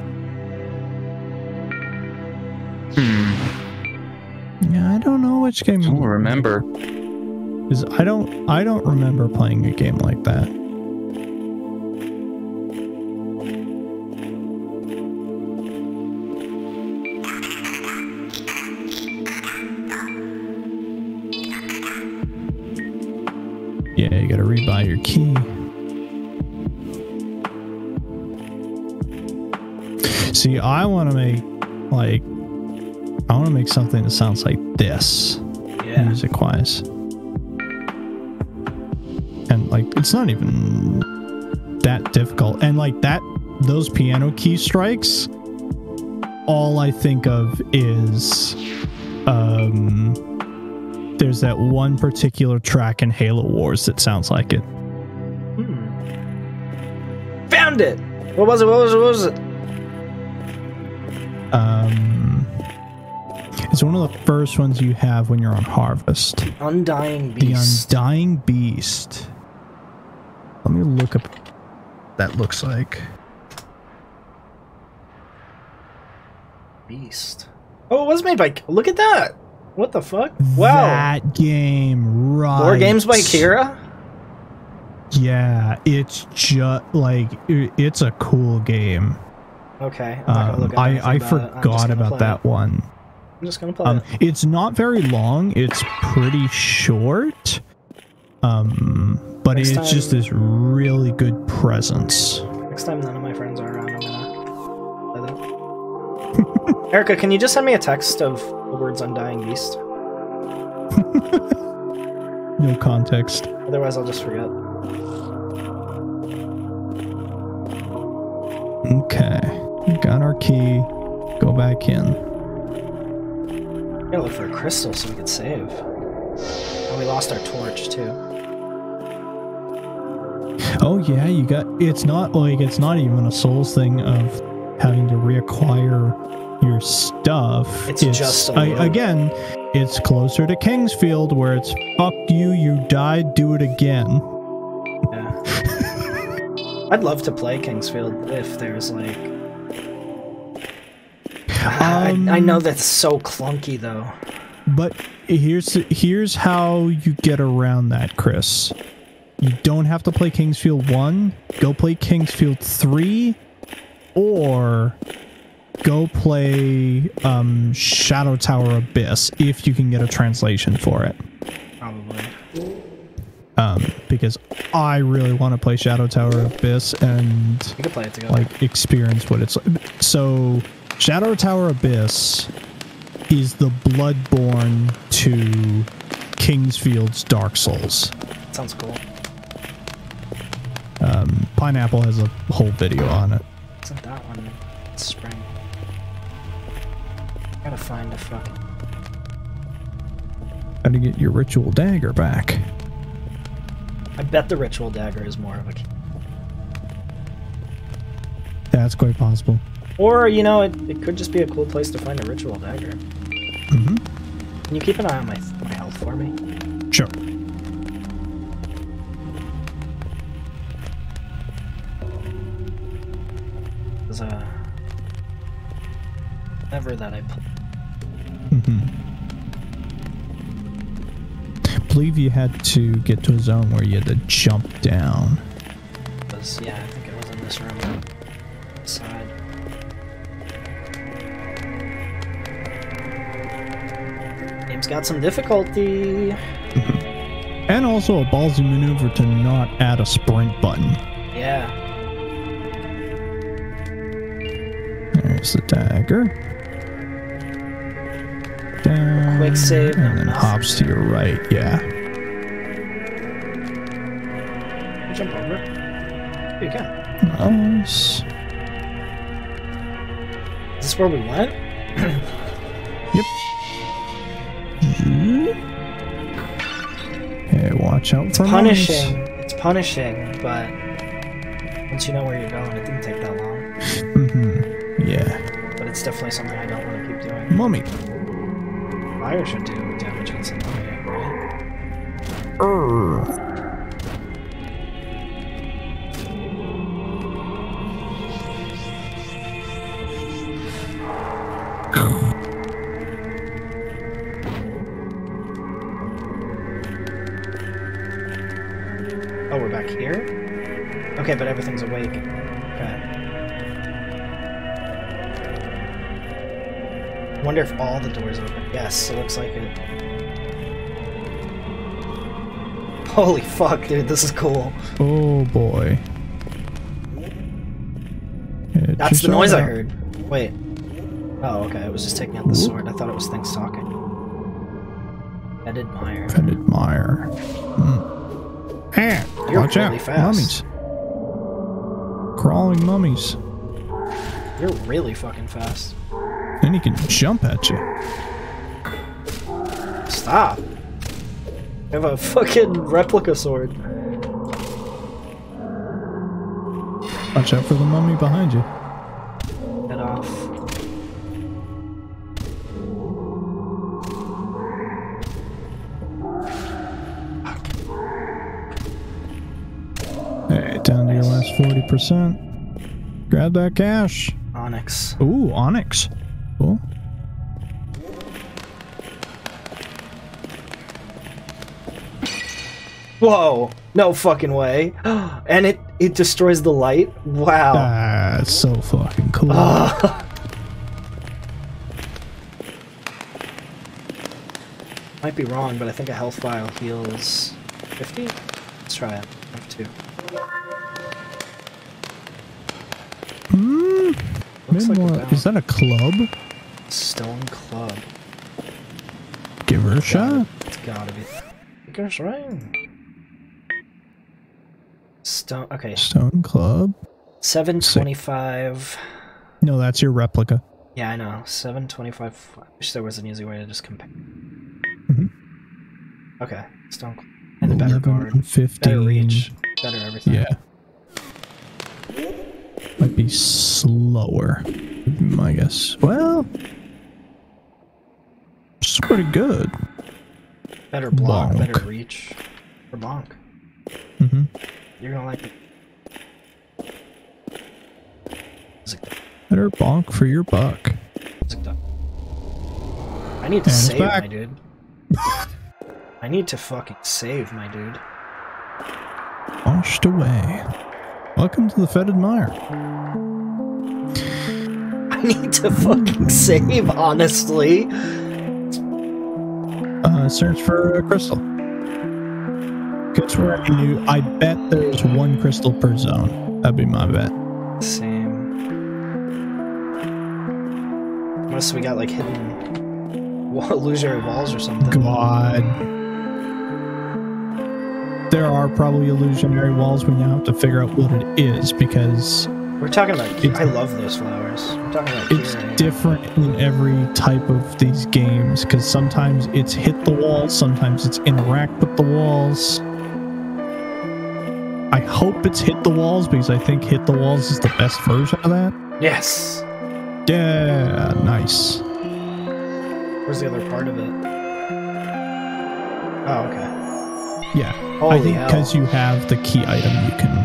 Yeah, I don't know which game. I don't remember. Because I don't remember playing a game like that. Yeah, you gotta rebuy your key. See, I want to make something that sounds like this, Yeah. music-wise. And like, it's not even that difficult. And like those piano key strikes, all I think of is, there's that one particular track in Halo Wars that sounds like it. Found it! What was it? What was it? It's one of the first ones you have when you're on Harvest. Undying Beast. The Undying Beast. Let me look up what that looks like. Beast. Oh, it was made by... Look at that! What the fuck? Wow. That game, right. War Games by Kira? Yeah, it's just like, it's a cool game. Okay. I'm not gonna look up anything I about it. I'm just forgot gonna about play that it. one. I'm just gonna play it. It's not very long. It's pretty short. But Next it's just time- this really good presence. Next time none of my friends are around, I'm gonna play that. Erica, can you just send me a text of the words Undying Beast? No context. Otherwise, I'll just forget. Okay. We got our key. Go back in. Gotta look for a crystal so we can save. And we lost our torch, too. Oh yeah, you got, it's not even a Souls thing of having to reacquire your stuff. It's just a load. again, it's closer to Kingsfield where it's fuck you, you died, do it again. Yeah. I'd love to play Kingsfield if there's like... I know that's so clunky though. But here's how you get around that, Chris. You don't have to play Kingsfield 1. Go play Kingsfield 3, or go play Shadow Tower Abyss if you can get a translation for it. Probably. Because I really want to play Shadow Tower Abyss and We could play it together. like experience what it's like. So Shadow Tower Abyss is the Bloodborne to Kingsfield's Dark Souls. Sounds cool. Pineapple has a whole video on it. Isn't that one? It's spring. Gotta find a fucking... How to get your ritual dagger back. I bet the ritual dagger is more of a... That's quite possible. Or, you know, it could just be a cool place to find a ritual dagger. Mm-hmm. Can you keep an eye on my health for me? Sure. There's a... Never that I play. I believe you had to get to a zone where you had to jump down. Yeah, I think it was in this room. Side. Game's got some difficulty. And also a ballsy maneuver to not add a sprint button. Yeah. There's the dagger. Down. Quick save, And then nothing. hops to your right, yeah. Jump over. You can. Nice. Is this where we went? Yep. Okay, watch out for Punishing. It's punishing, but once you know where you're going, it didn't take that long. Mm-hmm. Yeah. But it's definitely something I don't want to keep doing. Mummy. Fire should do damage against the mummy, right? Oh, we're back here? Okay, but everything's awake. Okay. Wonder if all the doors open. Yes, it looks like it. Holy fuck, dude, this is cool. Oh boy. That's the noise I heard. Wait. Oh, okay, I was just taking out the sword. I thought it was things talking. Fetid mire. Fetid mire. Hey, You're watch really out. fast. Mummies. Crawling mummies. You're really fucking fast. Then he can jump at you. Stop. I have a fucking replica sword. Watch out for the mummy behind you. Get off. Hey, down to your last 40%. Grab that cash. Onyx. Ooh, onyx. Cool. Whoa! No fucking way. And it destroys the light? Wow. That's so fucking cool. Might be wrong, but I think a health vial heals 50? Let's try it. I have two. Looks like a Is that a club? stone club. Give her a shot. It's gotta be. Goes right. Stone. Okay. Stone club. 725. No, that's your replica. Yeah, I know. 725. I wish there was an easy way to just compare. Okay. Stone club. And a better guard. 15. Better reach. Better everything. Yeah. Might be slower, would be my guess. Well, it's pretty good. Better block. Bonk. Better reach. For bonk. You're gonna like it. Better bonk for your buck. I need to And save, back. my dude. I need to fucking save, my dude. Washed away. Welcome to the fetid mire. I need to fucking save, honestly. Search for a crystal. Guess where I bet there's one crystal per zone. That'd be my bet. Same. Unless we got like hidden illusionary walls or something. God. There are probably illusionary walls. We now have to figure out what it is because We're talking about. I love those flowers. We're talking about. it's Kira. different in every type of these games because sometimes it's hit the walls, sometimes it's interact with the walls. I hope it's hit the walls because I think hit the walls is the best version of that. Yes. Yeah, nice. Where's the other part of it? Oh, okay. Yeah, Holy I think hell. because you have the key item, you can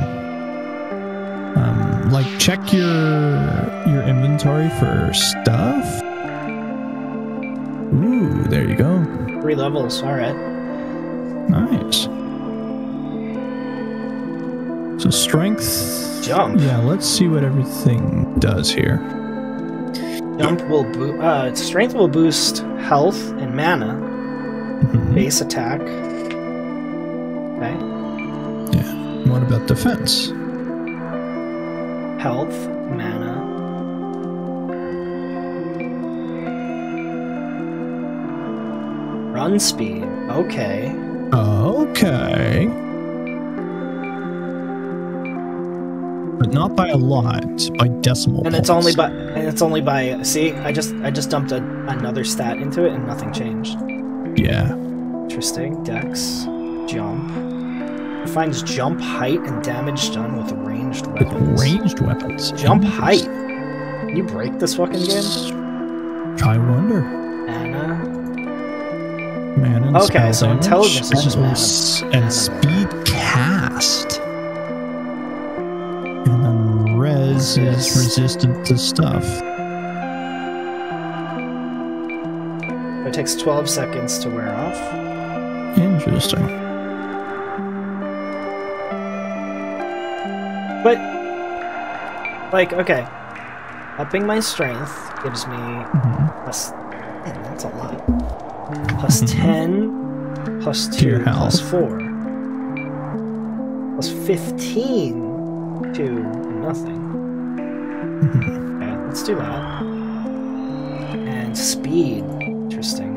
like check your inventory for stuff. Ooh, there you go. 3 levels. All right. Nice. So strength. Jump. Yeah, let's see what everything does here. Jump will boost. Strength will boost health and mana. Base attack. Okay. Yeah. What about defense? Health, mana. Run speed. Okay. Okay. But not by a lot, by decimal And points. it's only by. See, I just dumped another stat into it and nothing changed. Yeah. Interesting. Dex. Jump. Finds jump height and damage done with ranged weapons. Ranged weapons. Jump height. Can you break this fucking game? I wonder. Mana. Mana. Okay, so intelligence is just mana. And speed cast. And then res is resistant to stuff. It takes 12 seconds to wear off. Interesting. But, like, okay. Upping my strength gives me plus... Man, that's a lot. Plus 10, plus 2, your plus health. 4. Plus 15 to nothing. Okay, let's do that. And speed. Interesting.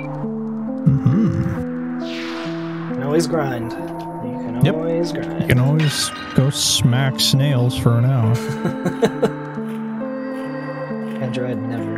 You can always grind. You can always grind. You can always go smack snails for an hour. Android never.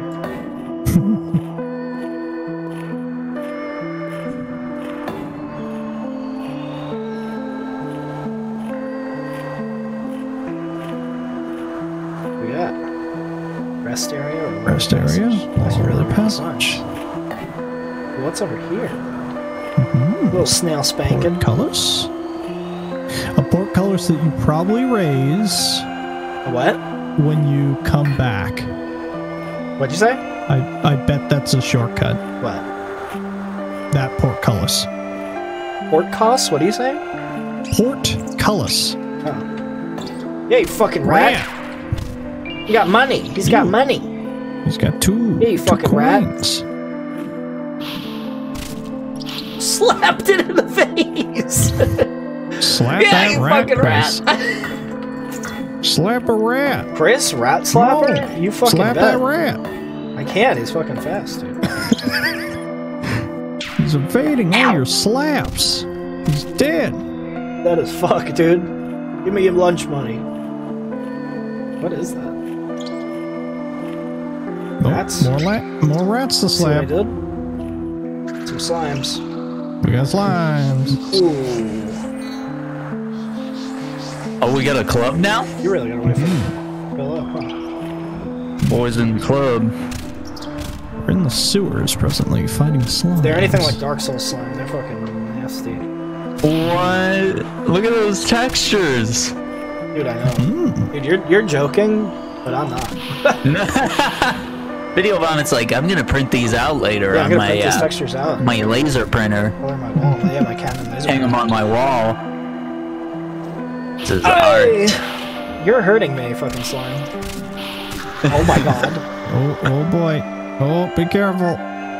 We got rest area or Rest area? That's Lower really the passage. What's over here? Little snail spanking. Portcullis? A portcullis that you probably raise What? when you come back. What'd you say? I bet that's a shortcut. What? That portcullis. Portcullis? What do you say? Portcullis. Oh. Yeah, you fucking rat. You got money. He's got money. He's got two. Yeah, you fucking rat. coins. Slapped it in the face. Slap Yeah, that you rat, fucking Chris. rat. Slap a rat. Chris, rat slapper? No. You fucking Slap bet. that rat. I can't. He's fucking fast, dude. He's evading all your slaps. He's dead. That is fuck, dude. Give me your lunch money. What is that? Oh, Rats? more rats to See what I slap. did? Some slimes. We got slimes. Ooh. Oh, we got a club now? You really gotta wait for it. Fill up, huh? Boys in the club. We're in the sewers presently, fighting slimes. If they're anything like Dark Souls slime, they're fucking nasty. What? Look at those textures. Dude, I know. Dude, you're joking, but I'm not. Video Vomits like, I'm gonna print these out later Yeah, I'm on gonna my print these textures out. my laser printer. Color my wall. Yeah, my Canon laser. Hang them on my wall. This is Hey! art. You're hurting me, fucking slime. Oh my god. Oh boy. Oh, be careful.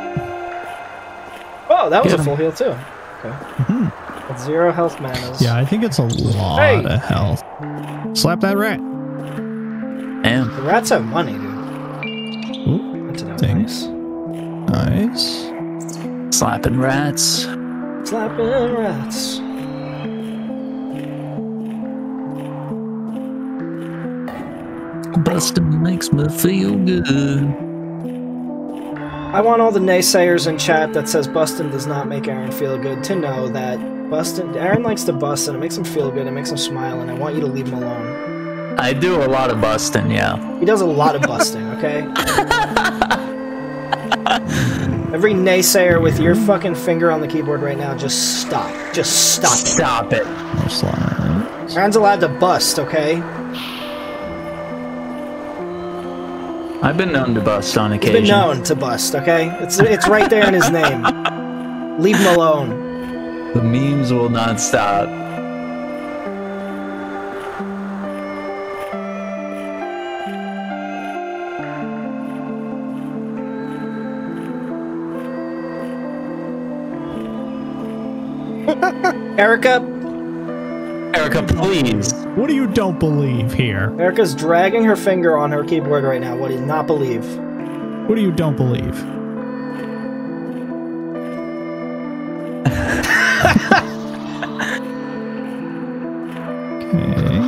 Oh, that was Get a him. full heal too. Okay. With 0 health manas. Yeah, I think it's a lot Hey! of health. Slap that rat. Damn. The rats have money, dude. Ooh, Good to know. thanks. Nice. Slapping rats. Slapping rats. Bustin' makes me feel good. I want all the naysayers in chat that says bustin' does not make Aaron feel good to know that Aaron likes to bust and it makes him feel good, it makes him smile, and I want you to leave him alone. I do a lot of busting, yeah. He does a lot of busting, okay? Every naysayer with your fucking finger on the keyboard right now, just stop. Just stop it. Stop it. More slimes. Aaron's allowed to bust, okay? I've been known to bust on He's occasion. been known to bust, okay? It's right there in his name. Leave him alone. The memes will not stop. Erica, Erica, please. What do you don't believe here? Erica's dragging her finger on her keyboard right now. What do you not believe? What do you don't believe? Okay.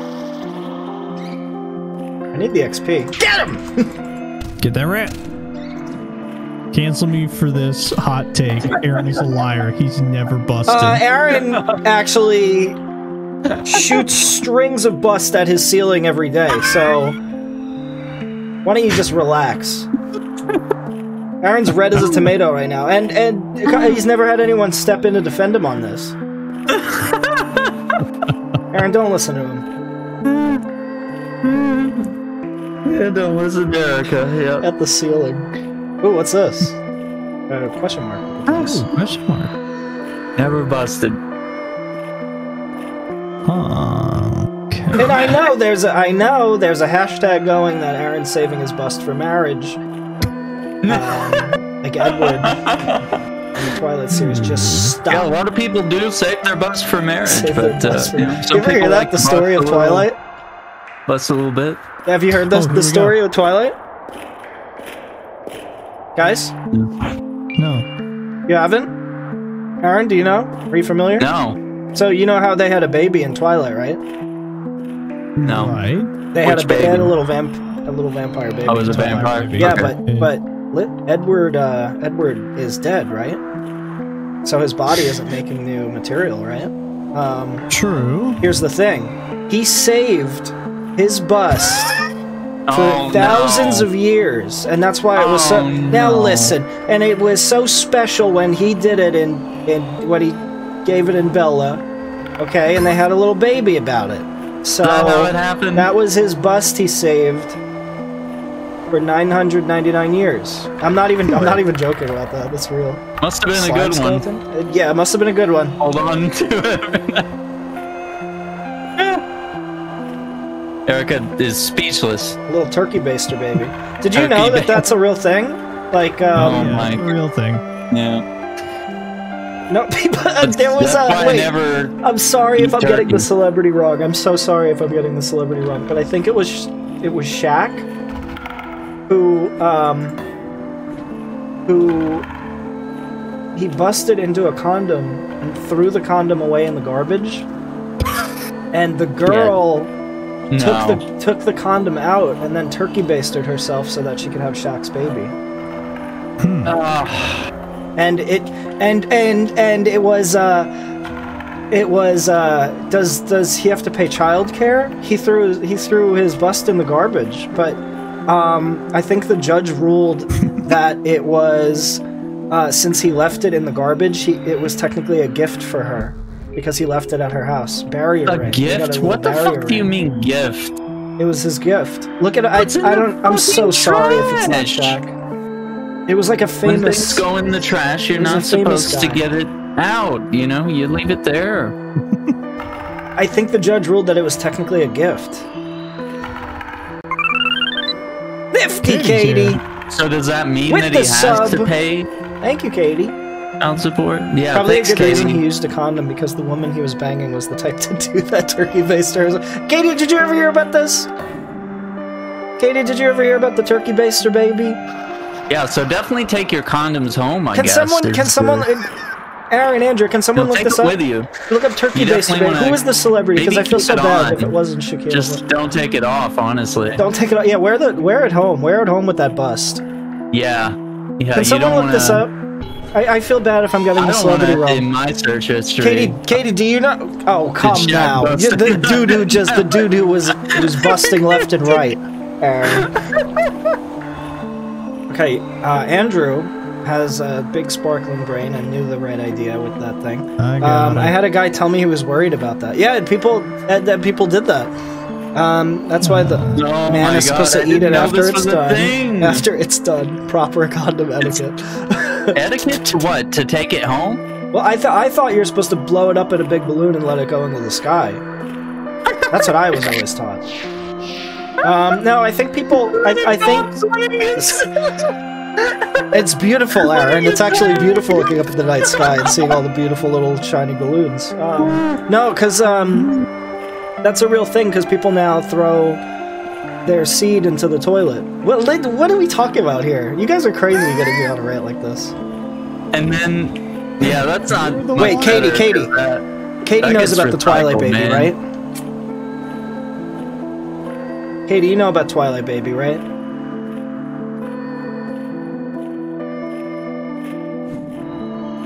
I need the XP. Get him! Get that rat. Cancel me for this hot take. Aaron is a liar. He's never busted. Aaron actually shoots strings of bust at his ceiling every day, so Why don't you just relax? Aaron's red as a tomato right now, and he's never had anyone step in to defend him on this. Aaron, don't listen to him. Yeah, don't listen to Erica. Yeah. At the ceiling. Ooh, what's this? Question mark. Oh, question mark. Never busted. Okay. And I know there's a hashtag going that Aaron's saving his bust for marriage. Like Edward in the Twilight series. Just stop. Yeah, a lot of people do save their bust for marriage, Save their but bust for- you know, some You ever hear people that? like The to story of bust a little- Twilight? Bust a little bit. Have you heard this? Oh, here The we story go. of Twilight? Guys, No. you haven't? Aaron, do you know? Are you familiar? No, So you know how they had a baby in Twilight, right? no. Right? They had Which they had baby? a little vampire baby. Oh, it was in a Twilight. vampire? Yeah, Okay. but Edward is dead, right? So his body isn't making new material, right? True. Here's the thing. He saved his bust for thousands of years, and that's why it was so. Oh, Now no. listen, and it was so special when he did it in when he gave it in Bella, okay, and they had a little baby about it. So Is that how it happened? that was his bust he saved for 999 years. I'm not even joking about that. That's real. Must have been a Slime good one. skeleton? Yeah, it must have been a good one. Hold on to it. Erica is speechless. A little turkey baster baby. Did you Turkey know that baster. that's a real thing? Like, Oh Yeah, my it's a real thing. Yeah. no, people. There was That's why a. I Wait, never. I'm sorry if I'm getting the Turkey. celebrity wrong. I'm so sorry if I'm getting the celebrity wrong. But I think it was Shaq who he busted into a condom and threw the condom away in the garbage. And the girl No. took the condom out and then turkey basted herself so that she could have Shaq's baby. And it was does he have to pay childcare? He threw his bust in the garbage, but I think the judge ruled that it was since he left it in the garbage, it was technically a gift for her because he left it at her house. Barrier A ring. He got a gift? little What the barrier fuck do you ring. mean gift? It was his gift. Look at it. What's in I the don't. I'm so fucking sorry if it's not trash? Shaq. It was like a When famous. things go in the trash, you're He was a not famous supposed to guy. get it out. You know, you leave it there. I think the judge ruled that it was technically a gift. 50, Katie. So does that mean With that the he has to sub. pay Thank you, Katie. child support? Yeah, Probably thanks, a good reason Katie. he used a condom because the woman he was banging was the type to do that turkey baster. Katie, did you ever hear about this? Katie, did you ever hear about the turkey baster baby? Yeah, so definitely take your condoms home, I Can guess. someone, Aaron, Andrew, can someone look take this it up? with you. Look up turkey You baster definitely baby. wanna Who is the celebrity? Because I maybe feel keep so it bad on. if it wasn't Shakira. Just don't take it off, honestly. Don't take it out. Yeah, wear it home. Wear it home with that bust. Yeah. Yeah, Can you someone don't look this wanna- up? I feel bad if I'm getting I the don't celebrity want it in wrong. my search history. Katie, do you know? Oh, come Shaq now. bust? Yeah, the doo-doo was busting left and right. Aaron. Okay, Andrew has a big sparkling brain and knew the right idea with that thing. I got it. I had a guy tell me he was worried about that. Yeah, people did that. That's why the Oh man my is supposed God, to I eat didn't it know after this it's was a done. thing. After it's done, proper condom etiquette. Etiquette to what? To take it home? Well, I thought you were supposed to blow it up in a big balloon and let it go into the sky. That's what I was always taught. No, I think people. I think it's beautiful, Aaron. It's actually beautiful looking up at the night sky and seeing all the beautiful little shiny balloons. No, because that's a real thing. Because people now throw their seed into the toilet. What are we talking about here? You guys are crazy getting me on a rant like this. And then, yeah, that's not. Wait, much Katie, better Katie. that- Katie that knows gets about the Twilight recycled, Baby, man. right? Katie, you know about Twilight Baby, right?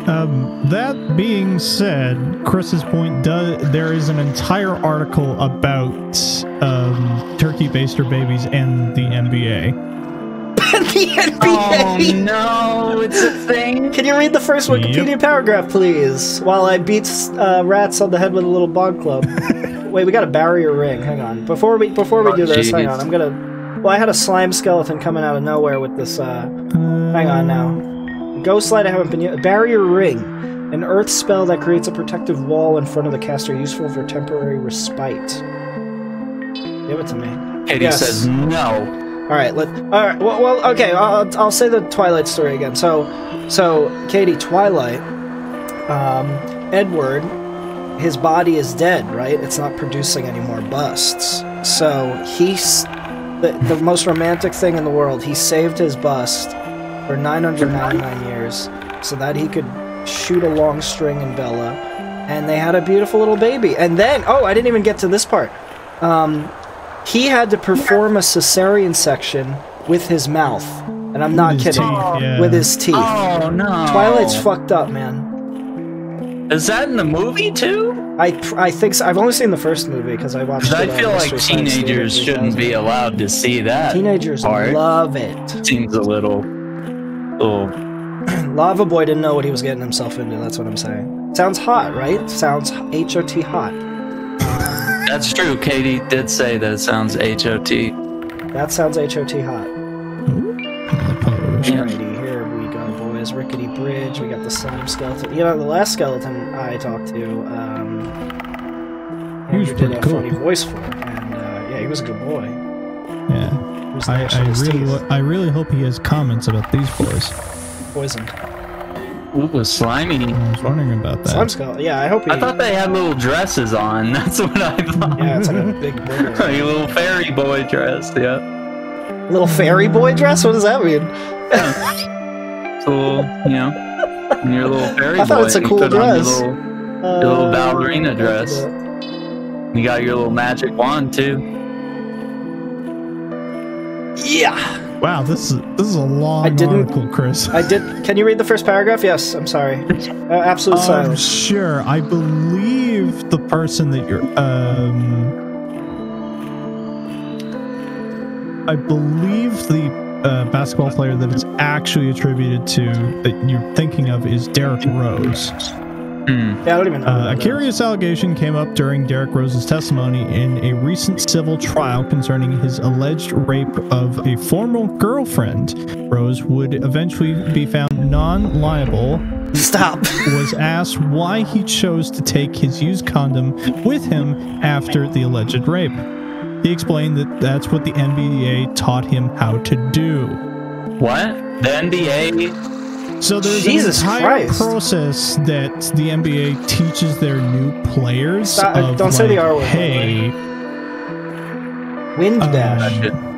That being said, Chris's point, there is an entire article about turkey baster babies and the NBA. The NBA. Oh no, it's a thing. Can you read the first Wikipedia paragraph, please? While I beat rats on the head with a little bog club. Wait, we got a barrier ring. Hang on. Before we do this, hang on. I'm gonna. Well, I had a slime skeleton coming out of nowhere with this. Hang on now. Ghost light I haven't been using. Barrier ring, an earth spell that creates a protective wall in front of the caster, useful for temporary respite. Give it to me. Katie says no. All right, well, okay. I'll say the Twilight story again. So, Katie, Twilight, Edward, his body is dead, right? It's not producing any more busts. So he's the most romantic thing in the world. He saved his bust for 999 years so that he could shoot a long string in Bella, and they had a beautiful little baby. And then, oh, I didn't even get to this part. He had to perform a cesarean section with his mouth. And I'm not kidding. With his teeth. Oh, no. Twilight's fucked up, man. Is that in the movie, too? I think so. I've only seen the first movie because I watched it. I feel like teenagers shouldn't be allowed to see that. Teenagers love it. Seems a little... Lava Boy didn't know what he was getting himself into, that's what I'm saying. Sounds hot, right? Sounds H-O-T hot. That's true. Katie did say that it sounds H-O-T. That sounds H-O-T hot. Yeah. Alrighty, here we go, boys. Rickety Bridge. We got the slime skeleton. You know, the last skeleton I talked to, he was pretty cool. Funny voice for, and yeah, he was a good boy. Yeah. I really hope he has comments about these boys. Poisoned. Ooh, slimy. I was wondering about that. Slime skull. Yeah, I hope. I thought they had little dresses on. That's what I thought. Yeah, it's like a big boy. Like a little fairy boy dress. Yeah. Little fairy boy dress? What does that mean? Yeah. It's a little, you know, in your little fairy boy. I thought it's a cool dress. Your little ballerina dress. You got your little magic wand too. Yeah. Wow, this is a long article, Chris. I did. Can you read the first paragraph? Yes, I'm sorry. Absolute silence. Sure. I believe the person that you're I believe the basketball player that it's actually attributed to that you're thinking of is Derrick Rose. Yeah, I don't even know. A curious allegation came up during Derrick Rose's testimony in a recent civil trial concerning his alleged rape of a former girlfriend. Rose would eventually be found non-liable. Stop. Was asked why he chose to take his used condom with him after the alleged rape. He explained that that's what the NBA taught him how to do. What? The NBA? So there's Jesus an entire Christ. process that the NBA teaches their new players. Stop, don't say the R word. Hey, Wind dash.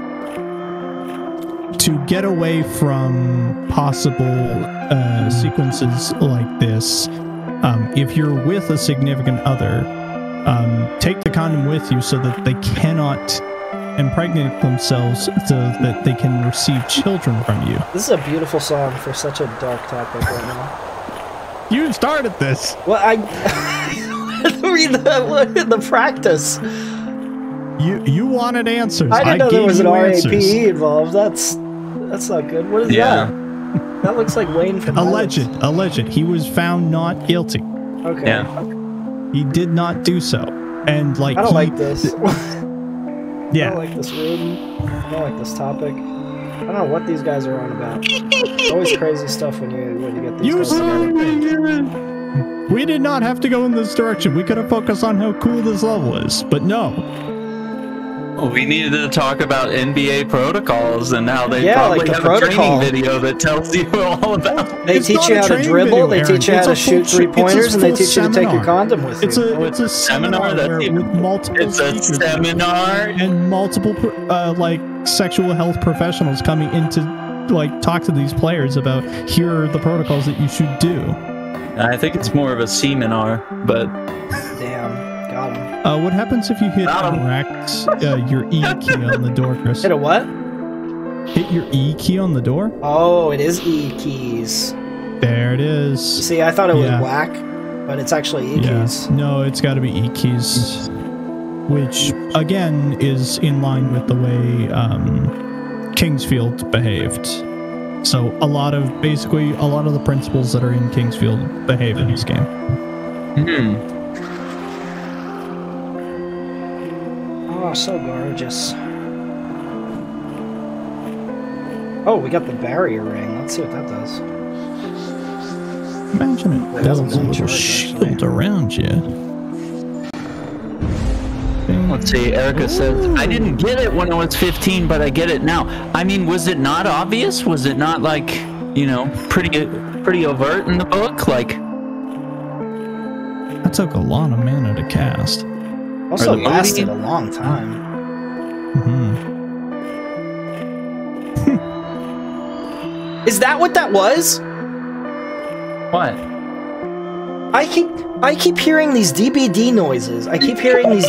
to get away from possible sequences like this, if you're with a significant other, take the condom with you so that they cannot impregnate themselves so that they can receive children from you. This is a beautiful song for such a dark topic right now. You started this. Well, I read the practice. You wanted answers. I didn't know there was an answers. RAPE involved. That's not good. What is that? That looks like Wayne from Alleged. He was found not guilty. Okay. Yeah. He did not do so. And like I don't like this. Yeah. I don't like this room. I don't like this topic. I don't know what these guys are on about. It's always crazy stuff when you get these guys together. We did not have to go in this direction. We could have focused on how cool this level is, but no. We needed to talk about NBA protocols and how they like probably the have protocol. a training video that tells you all about. They teach you how to dribble. They teach you how to shoot 3-pointers, and they teach you to take your condom with you. It's a seminar with multiple. It's a seminar and multiple like sexual health professionals coming in to like talk to these players about here are the protocols that you should do. I think it's more of a seminar, but Damn, got him. What happens if you hit your E key on the door, Chris? Hit a what? Hit your E key on the door? Oh, it is E keys. There it is. See, I thought it was Yeah. whack, but it's actually E Yeah. keys. No, it's got to be E keys, which again is in line with the way Kingsfield behaved. So basically a lot of the principles that are in Kingsfield behave in this game. Oh, so gorgeous. Oh, we got the barrier ring. Let's see what that does. Imagine it That doesn't builds a little charge, shield actually. around you. Let's see, Erica says, I didn't get it when I was 15, but I get it now. I mean, was it not obvious? Was it not like, you know, pretty overt in the book? Like, That took a lot of mana to cast. Also Or the lasted movie? a long time. Is that what that was? what? I keep hearing these DBD noises. And he's playing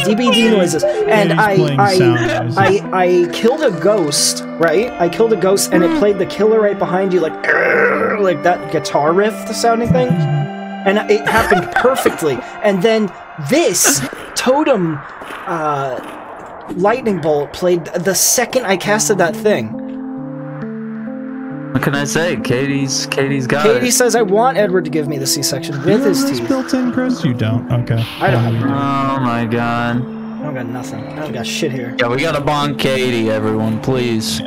sound noises. I killed a ghost, right? I killed a ghost and it played the killer right behind you, like that guitar riff sounding thing. And it happened perfectly. And then this totem lightning bolt played the second I casted that thing. What can I say? Katie's got Katie it. says, I want Edward to give me the C-section with his It's teeth. built in, Chris. You don't. Okay. I don't have you do. Oh my god. I don't got nothing. I don't got shit here. Yeah, we gotta bond Katie, everyone, please.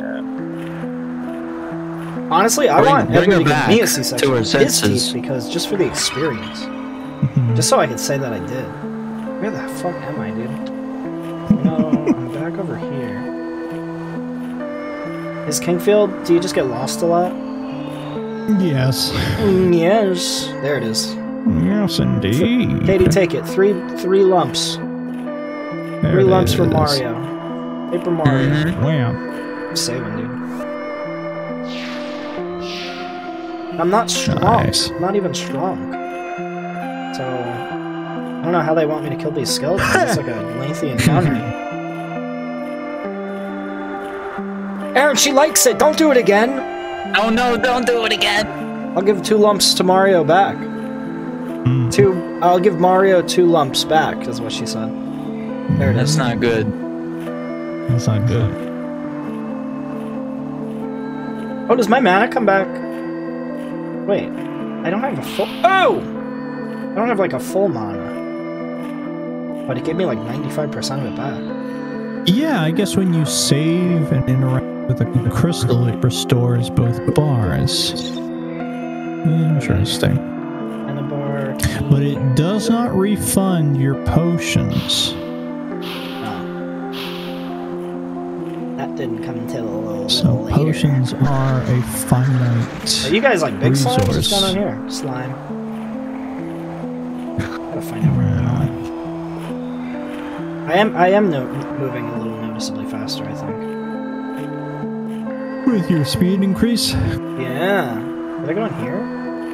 Honestly, I want bring Edward her to give me a back C-section to her with his senses. teeth because just for the experience. Just so I could say that I did. Where the fuck am I, dude? No, I'm back over here. Is Kingfield, do you just get lost a lot? Yes. Yes. There it is. Yes, indeed. Katie, take it. Three lumps. There Three it lumps for is. Mario. Paper Mario. Wow. I'm saving, dude. I'm not strong. Nice. I'm not even strong. So, I don't know how they want me to kill these skeletons. It's like a lengthy encounter. Aaron, she likes it. Don't do it again. Oh no, don't do it again. I'll give 2 lumps to Mario back. I'll give Mario 2 lumps back, is what she said. There it That's is. not good. That's not good. Oh, does my mana come back? Wait, I don't have a full... Oh! I don't have, like, a full mana. But it gave me, like, 95% of it back. Yeah, I guess when you save and interact with a crystal, it restores both bars. Interesting. And a bar... But it does not refund your potions. That didn't come until a little So later. potions are a finite. Are you guys like big slime? What's resource. going on here? Slime. Gotta find out where I'm going. I am moving a little noticeably faster, I think. With your speed increase? Yeah. Did I go in here?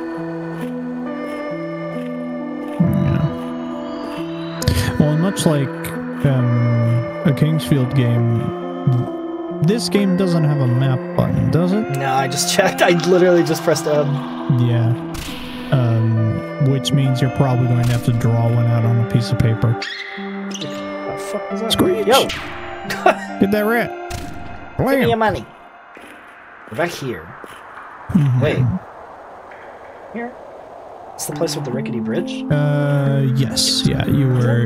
Yeah. Well, much like a Kingsfield game, this game doesn't have a map button, does it? No, I just checked. I literally just pressed M. Yeah. Which means you're probably going to have to draw one out on a piece of paper. What the fuck was that? Screech! Yo! Get that rat! Give me your Blam! money. We're back here. Wait. Here? It's the place with the rickety bridge? Yes. Yeah, you were...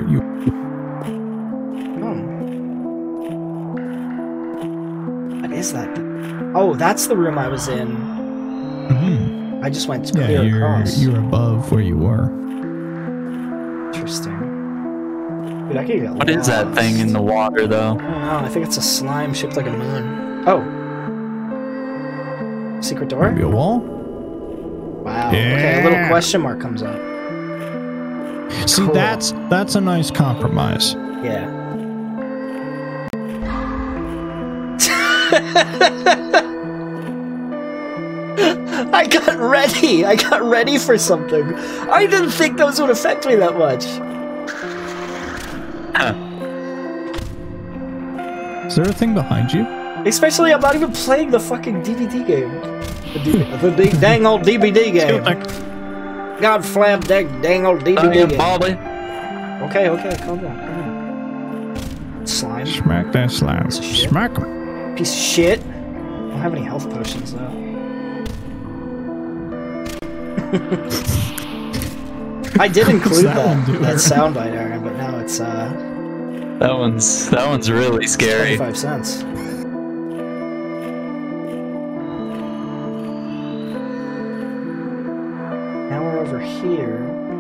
Oh. What is that? Oh, that's the room I was in. I just went Yeah, clear across. you're above where you were. Interesting. Dude, I could get What is that lost. thing in the water, though? I don't know. I think it's a slime shaped like a moon. Oh. Secret door? Maybe a wall? Wow. Okay, a little Yeah. question mark comes up. See, Cool. that's a nice compromise. Yeah. I got ready. I got ready for something. I didn't think those would affect me that much. Is there a thing behind you? Especially, I'm not even playing the fucking DVD game. The dang old DBD game. God flab dang old DBD game. Bobby. Okay, calm down. Slime. Smack that slime. Piece of shit. Smack him. Piece of shit. I don't have any health potions though. I did include that soundbite, Aaron, but now it's That one's really scary. 25 cents. Now we're over here.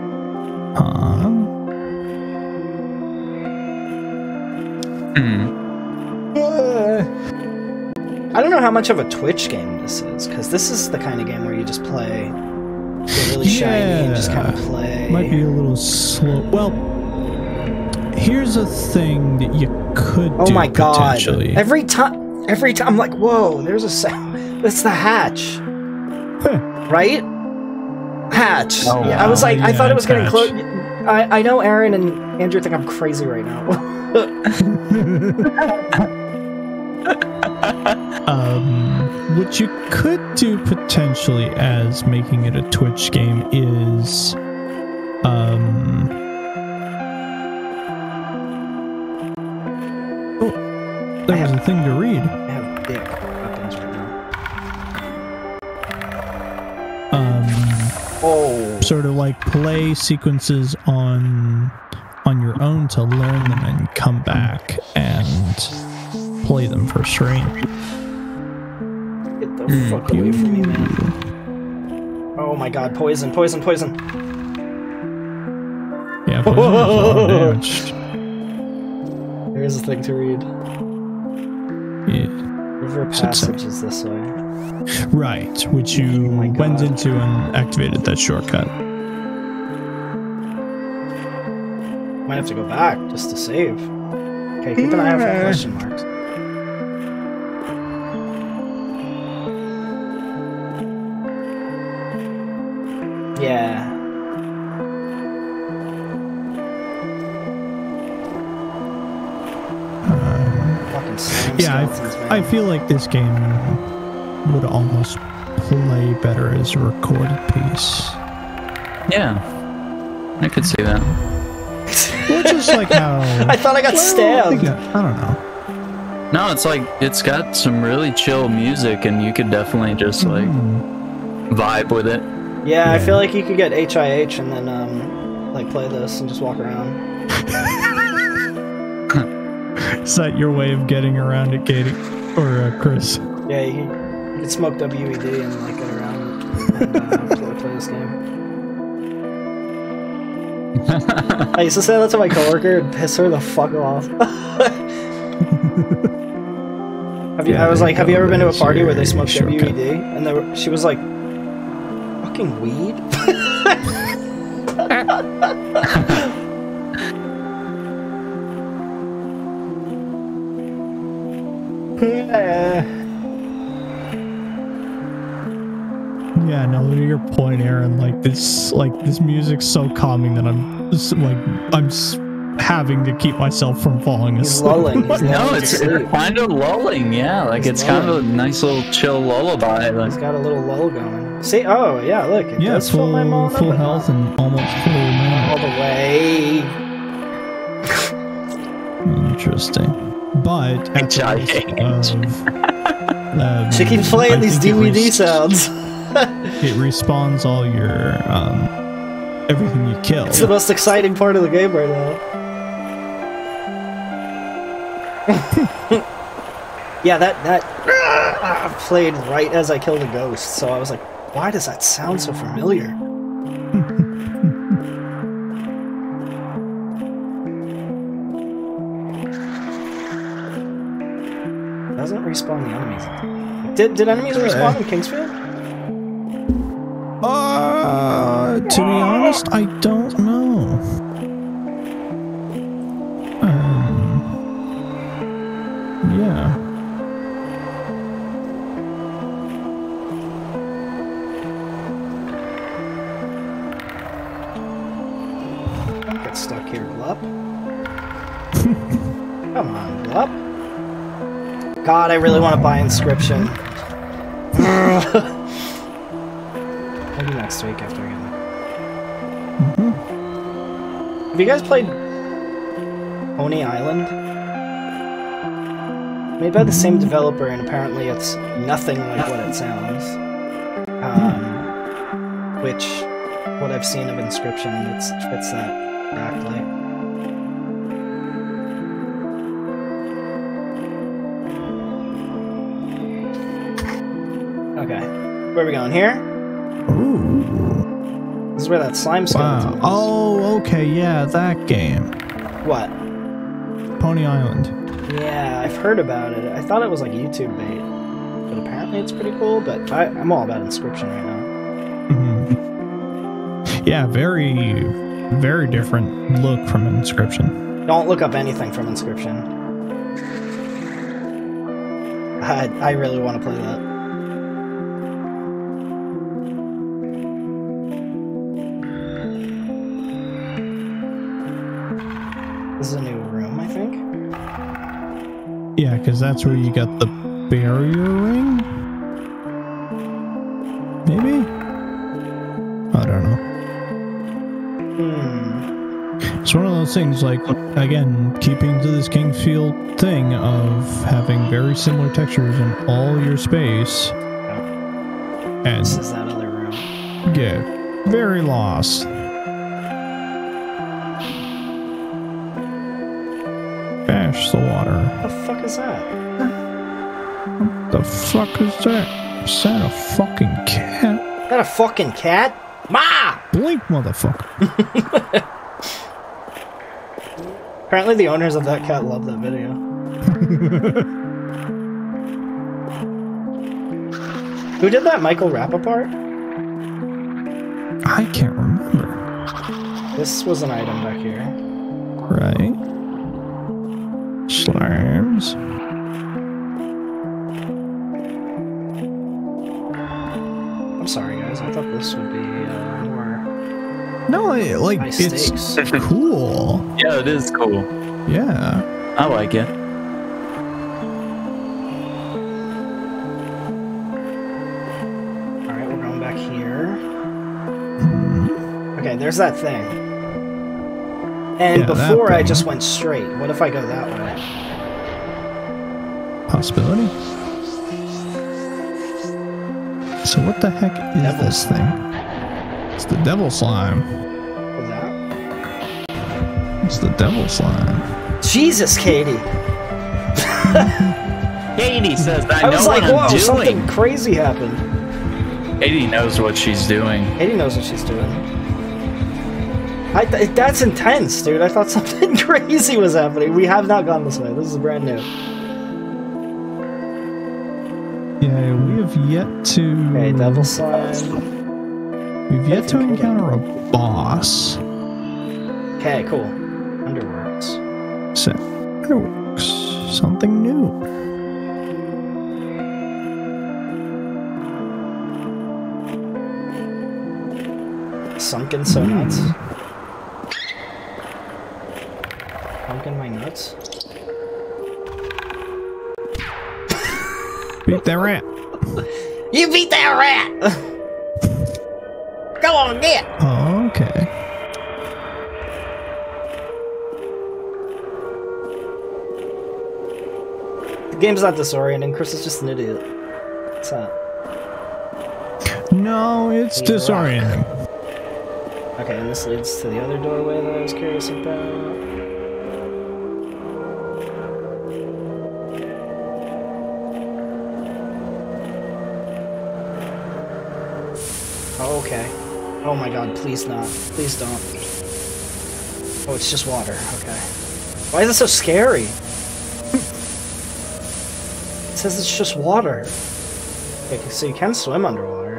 I don't know how much of a Twitch game this is, because this is the kind of game where you just play, get really shiny and just kind of play. Might be a little slow. Well, here's a thing that you could do. Oh my god! Potentially. Every time I'm like, whoa! There's a sound. That's the hatch, right? Hatch. Oh, yeah, I was like, I thought it was getting hatch. close. I know Aaron and Andrew think I'm crazy right now. What you could do potentially as making it a Twitch game is, there was a thing to read. I have big weapons right now. Sort of like play sequences on your own to learn them and come back and play them for stream. Get the fuck away from me, man. Oh my god, poison. Yeah, poison does a lot of damage. Here's a thing to read. Yeah. River Passage is this way. Right, which you my went God. into and activated that shortcut. Might have to go back just to save. Okay, keep an eye out for question marks. Yeah. Fucking slime skeletons, man. I feel like this game would almost play better as a recorded piece. Yeah, I could see that. Well, just like how I thought I got stabbed. I don't know. No, it's like it's got some really chill music, and you could definitely just like vibe with it. Yeah, I feel like you could get HIH and then like play this and just walk around. Is that your way of getting around it, Katie? Or Chris? Yeah, you could smoke WED and like get around and play this game. I used to say that to my coworker and piss her the fuck off. I was like, have you ever been to a party where they smoke WED? And she was like, fucking weed? Yeah, no, to your point, Aaron, like this music's so calming that I'm having to keep myself from falling He's asleep. lulling. He's No, lulling it's to sleep. kind of lulling, yeah. Like He's it's kind of a lulling. nice little chill lullaby. He's Like, got a little lull going. See? Oh, yeah, look. It Yeah, does fill my mom full up health and almost full all mana. the way. Interesting. But at the risk of, She keeps I playing these think DVD sounds. it respawns all your everything you kill. It's the most exciting part of the game right now. Yeah, that played right as I killed a ghost, so I was like, why does that sound so familiar? Doesn't respawn the enemies. Did enemies respawn in Kingsfield? To be honest, I don't know. Yeah. Don't get stuck here, Glup. Come on, Glup. God, I really want to buy Inscription. Maybe next week after I get it. Mm-hmm. Have you guys played Pony Island? Made by the same developer, and apparently it's nothing like what it sounds. Which, what I've seen of Inscription, it fits that exactly. Okay, where are we going here? Ooh. This is where that slime skeleton is. Oh, okay, yeah, that game. What? Pony Island. Yeah, I've heard about it. I thought it was like YouTube bait, but apparently it's pretty cool. But I'm all about Inscription right now. Mm-hmm. Yeah, very, very different look from Inscription. Don't look up anything from Inscription. I really want to play that. This is a new room, I think. Yeah, because that's where you got the barrier ring? Maybe? I don't know. It's one of those things, like, again, keeping to this Kingfield thing of having very similar textures in all your space. And This is that other room. get very lost. Bash the water. What the fuck is that? The fuck is that? Is that a fucking cat? Is that a fucking cat? Ma! Blink, motherfucker. Apparently the owners of that cat love that video. Who did that? Michael Rappaport? I can't remember. This was an item back here. Right? Slimes. I'm sorry, guys. I thought this would be more No, like, high it's stakes. cool. Yeah, it is cool. Yeah. I like it. Alright, we're going back here. Okay, there's that thing. And Yeah, that before I thing. just went straight. What if I go that way? Possibility. So what the heck is Devil this thing? It's the devil slime. What's that? It's the devil slime. Jesus, Katie! Katie says, I I know was what like, whoa, I'm doing. something crazy happened. Katie knows what she's doing. Katie knows what she's doing. That's intense, dude. I thought something crazy was happening. We have not gone this way. This is brand new. Yeah, we have yet to. Okay, devil slime. We've yet to encounter a boss. Okay, cool. Underworks. Set fireworks. Something new. Sunken so nuts. Sunken my nuts. Beat that rat. You beat that rat! Go on, get! Oh, okay. The game's not disorienting. Chris is just an idiot. What's that? No, it's Rock. disorienting. Okay, and this leads to the other doorway that I was curious about. Oh, okay. Oh my god, please not. Please don't. Oh, it's just water. Okay. Why is it so scary? It says it's just water. Okay, so you can swim underwater.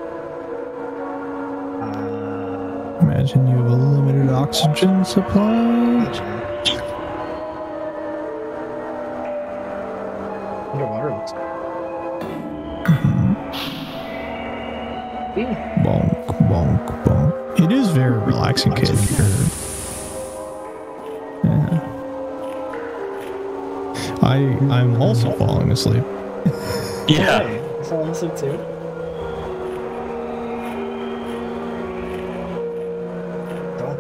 Imagine you have a limited oxygen supply. Underwater looks Bonk, bonk, bonk. It is very relaxing, kid. Yeah. I'm also falling asleep. Yeah. Hey, falling asleep too.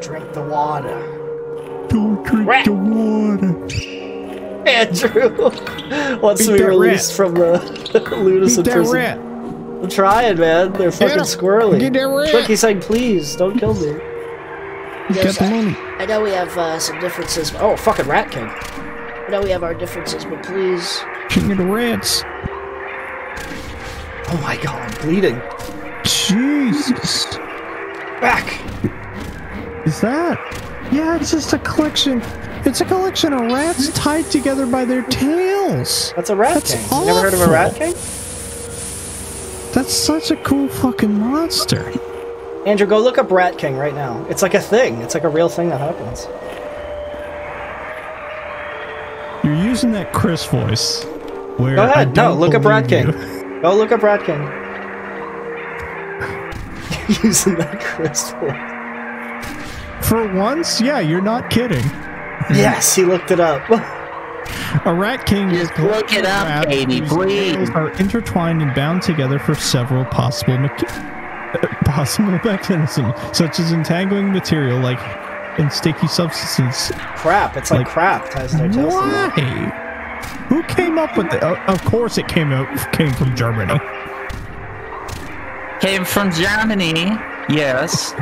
drink the water. Don't drink Rat. the water. Andrew wants to Beat be that released rat. from the lunacy Beat that prison. rat. I'm trying, man. They're fucking him. squirrely. Get that rat. Look, he's saying, please, don't kill me. Get the money. I know we have some differences. Oh, fucking Rat King. I know we have our differences, but please. King of the rats. Oh my god, I'm bleeding. Jesus. Back. Is that? Yeah, it's just a collection. It's a collection of rats tied together by their tails. That's a Rat That's King. You never heard of a Rat awful. King? That's such a cool fucking monster. Andrew, go look up Rat King right now. It's like a thing. It's like a real thing that happens. You're using that Chris voice. Where Go I ahead. No, don't look up Rat believe King. you. Go look up Rat King. Using that Chris voice. For once, yeah, you're not kidding. Yes, he looked it up. A rat king is Just look it up, rats Katie, whose please. tails are intertwined and bound together for several possible mechanisms, such as entangling material like in sticky substances. Crap. It's like crap ties their tails Why? together. Who came up with it? Of course, it came from Germany. Came from Germany. Yes.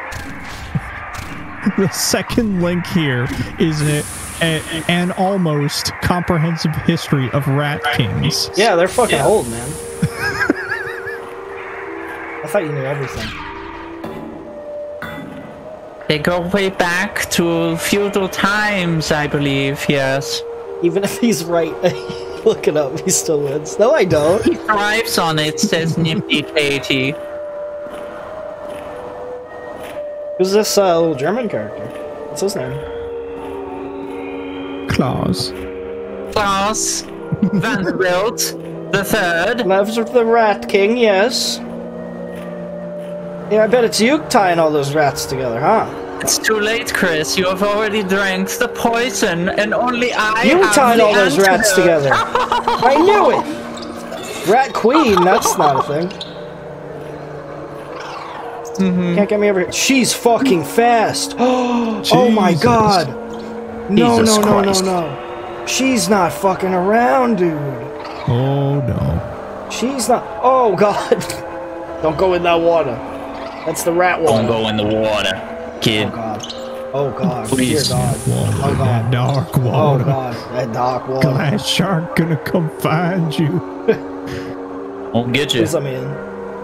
The second link here is an almost comprehensive history of rat kings. Yeah, they're fucking old, man. I thought you knew everything. They go way back to feudal times, I believe. Yes. Even if he's right, look it up, he still wins. No, I don't. He thrives on it, says Nifty Katie. Who's this little German character? What's his name? Klaus. Klaus Vanderbilt the Third. Loves the Rat King, yes. Yeah, I bet it's you tying all those rats together, huh? It's too late, Chris. You have already drank the poison, and only I You have tied the all those rats antidote. together. I knew it! Rat Queen, that's not a thing. Can't get me over here. She's fucking fast. Oh my Jesus. god. No, Jesus no, no, no, Christ. no. She's not fucking around, dude. Oh no. She's not. Oh god. Don't go in that water. That's the rat water. Don't go in the water, kid. Oh god. Oh god. Please. Dear god. Water, Oh that god. dark Oh water. god. That dark water. Glass shark gonna come find you. Won't get you. Please let me in.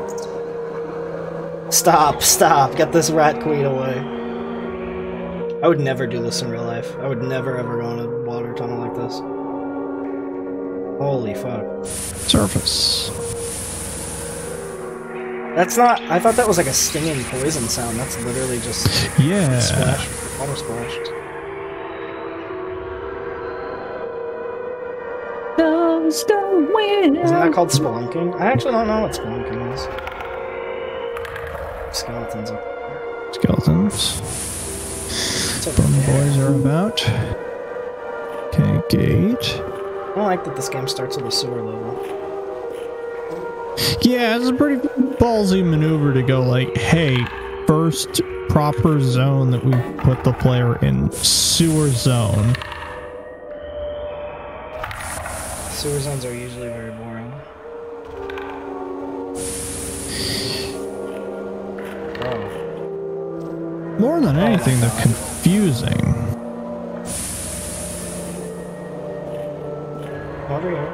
Stop, stop. Get this rat queen away. I would never do this in real life. I would never ever go in a water tunnel like this. Holy fuck. Surface. That's not. I thought that was like a stinging poison sound. That's literally just Yeah. splash. Water splash. Those the wind. Isn't that called spelunking? I actually don't know what spelunking is. Skeletons up there. Skeletons. It's over Bum there. boys are about. Okay, gate. I don't like that this game starts with a sewer level. Yeah, it's a pretty ballsy maneuver to go like, hey, first proper zone that we put the player in, sewer zone. Sewer zones are usually very boring. Oh. More than anything, they're confusing. Over here.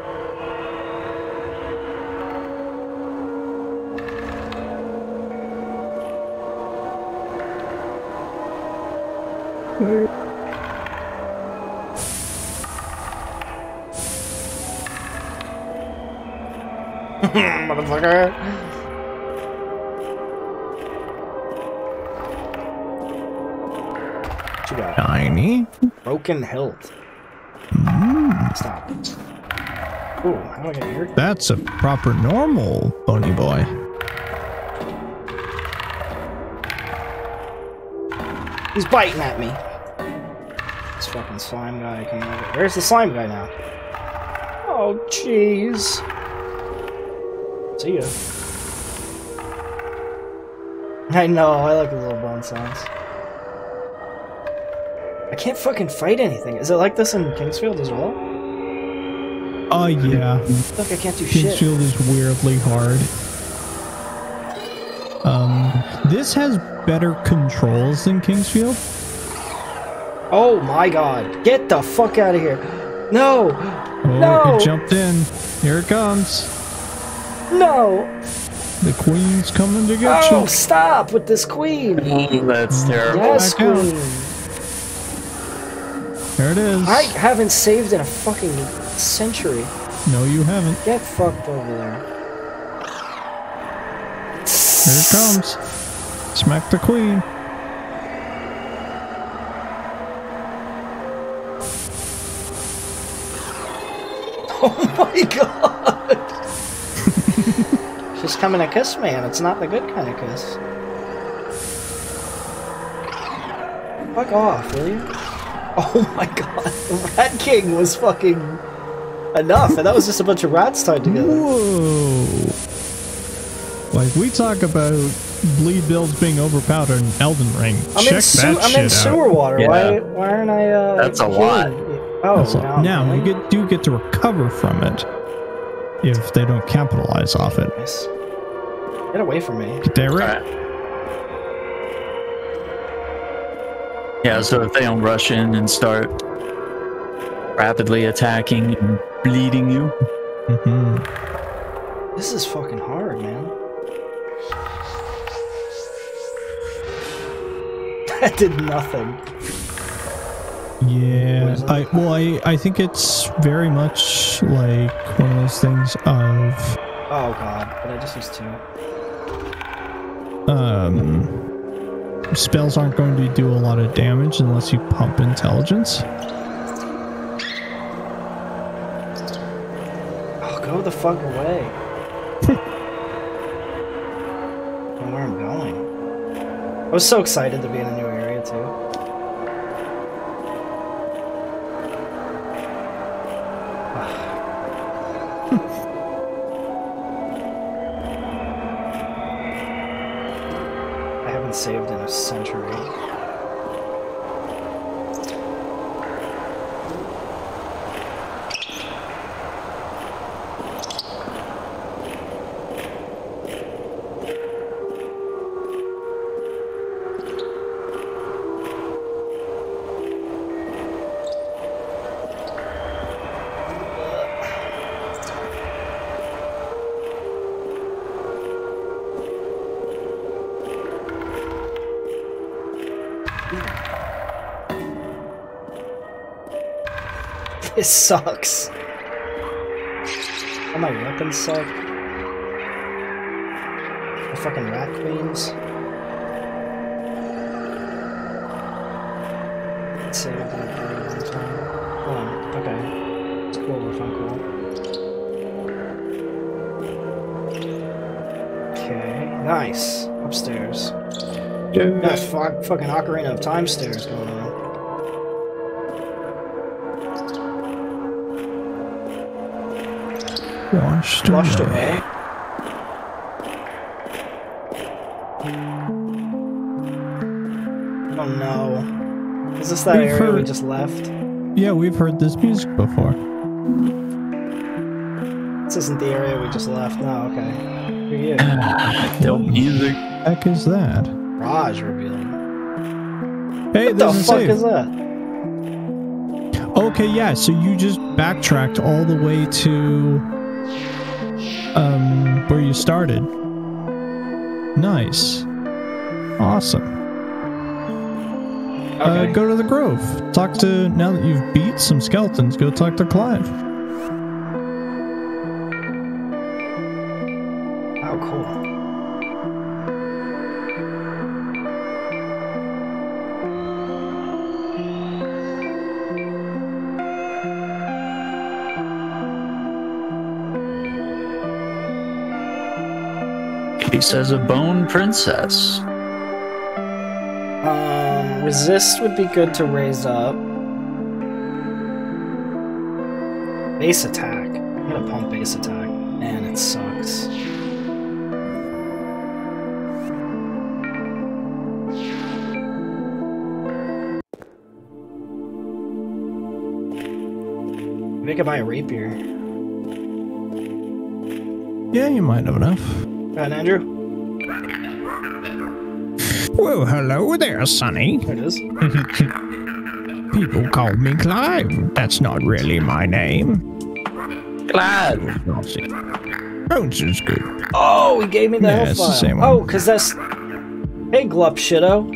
Motherfucker. What you got? Tiny. Broken hilt. Stop. Ooh, how do I get here? That's a proper normal bony boy. He's biting at me. This fucking slime guy coming over. Where's the slime guy now? Oh, jeez. See ya. I know, I like the little bone sounds. I can't fucking fight anything. Is it like this in Kingsfield as well? Oh, yeah. Look, I can't do shit. Kingsfield is weirdly hard. This has better controls than Kingsfield. Oh my god. Get the fuck out of here. No! Oh, No! it jumped in. Here it comes. No! The queen's coming to get Oh, you. stop with this queen! Oh, that's terrible. Yes, Back out. queen! There it is. I haven't saved in a fucking century. No, you haven't. Get fucked over there. Here it comes. Smack the queen. Oh my god! She's coming to kiss me, and it's not the good kind of kiss. Fuck off, will you? Oh my god, the Rat King was fucking enough, and that was just a bunch of rats tied together. Whoa. Like, we talk about bleed builds being overpowered in Elden Ring. I'm Check in, that I'm shit in sewer out. water. Yeah. Why aren't I? That's a healing? lot. Oh, That's all. Now you do get to recover from it if they don't capitalize off it. Nice. Get away from me. Get that right. Alright. Yeah, so if they don't rush in and start rapidly attacking and bleeding you. Mm-hmm. This is fucking hard, man. That did nothing. Yeah, I think it's very much like one of those things of Oh god, but I just used two. spells aren't going to do a lot of damage unless you pump intelligence. Oh, go the fuck away. I don't know where I'm going. I was so excited to be in a new area too. I haven't saved in a century. This sucks. All my weapons suck. The fucking rat queens. Let's save it in a very long time. Oh, okay. It's cool if I'm cool. Okay, nice. Upstairs. That's fucking Ocarina of Time stairs going on. Flushed away. Oh no. Is this that We've area we heard- just left? Yeah, we've heard this music before. This isn't the area we just left. No, okay. Who are you? No music. Heck is that? Raj revealing. Hey, What the there's a fuck save. is that? Okay, yeah, so you just backtracked all the way to where you started. Nice. Awesome. Okay. Go to the Grove. Talk to, now that you've beat some skeletons, go talk to Clive. Oh, cool. He says a bone princess. Resist would be good to raise up. Base attack. I'm gonna pump base attack. And it sucks. Maybe I could buy a rapier. Yeah, you might have enough. Go ahead, Andrew. Well, hello there, Sonny. There it is. People call me Clive. That's not really my name. Glad. Bones good. Oh, he gave me the Yeah, health it's the file. same one. Oh, because that's... Hey, Glup Shitto.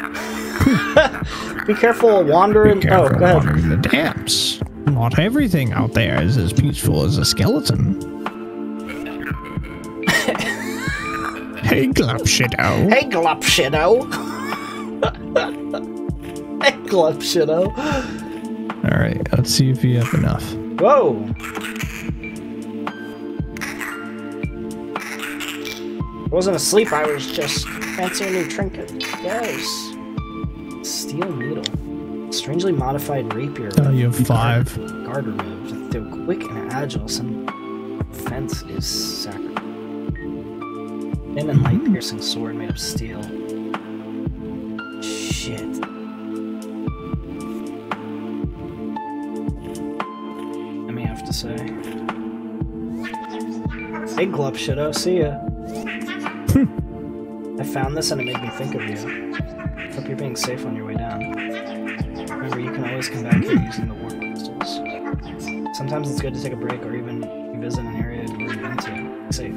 Be careful wandering... Be careful Oh, go ahead. wandering the depths. Not everything out there is as peaceful as a skeleton. Hey, Glupshido. Hey, Glup Shitto. Hey, Glup Shitto. Alright, let's see if you have enough. Whoa. I wasn't asleep, I was just fancying a new trinket. Yes. Steel needle. Strangely modified rapier. Oh, you have 5. Guard removed. Though quick and agile, some defense is sacrificed. Thin and light piercing sword made of steel. Shit. I may have to say. Hey, Glup Shitto, see ya. I found this and it made me think of you. Hope you're being safe on your way down. Remember, you can always come back here using the warp crystals. Sometimes it's good to take a break or even revisit an area you've already been to. Safe.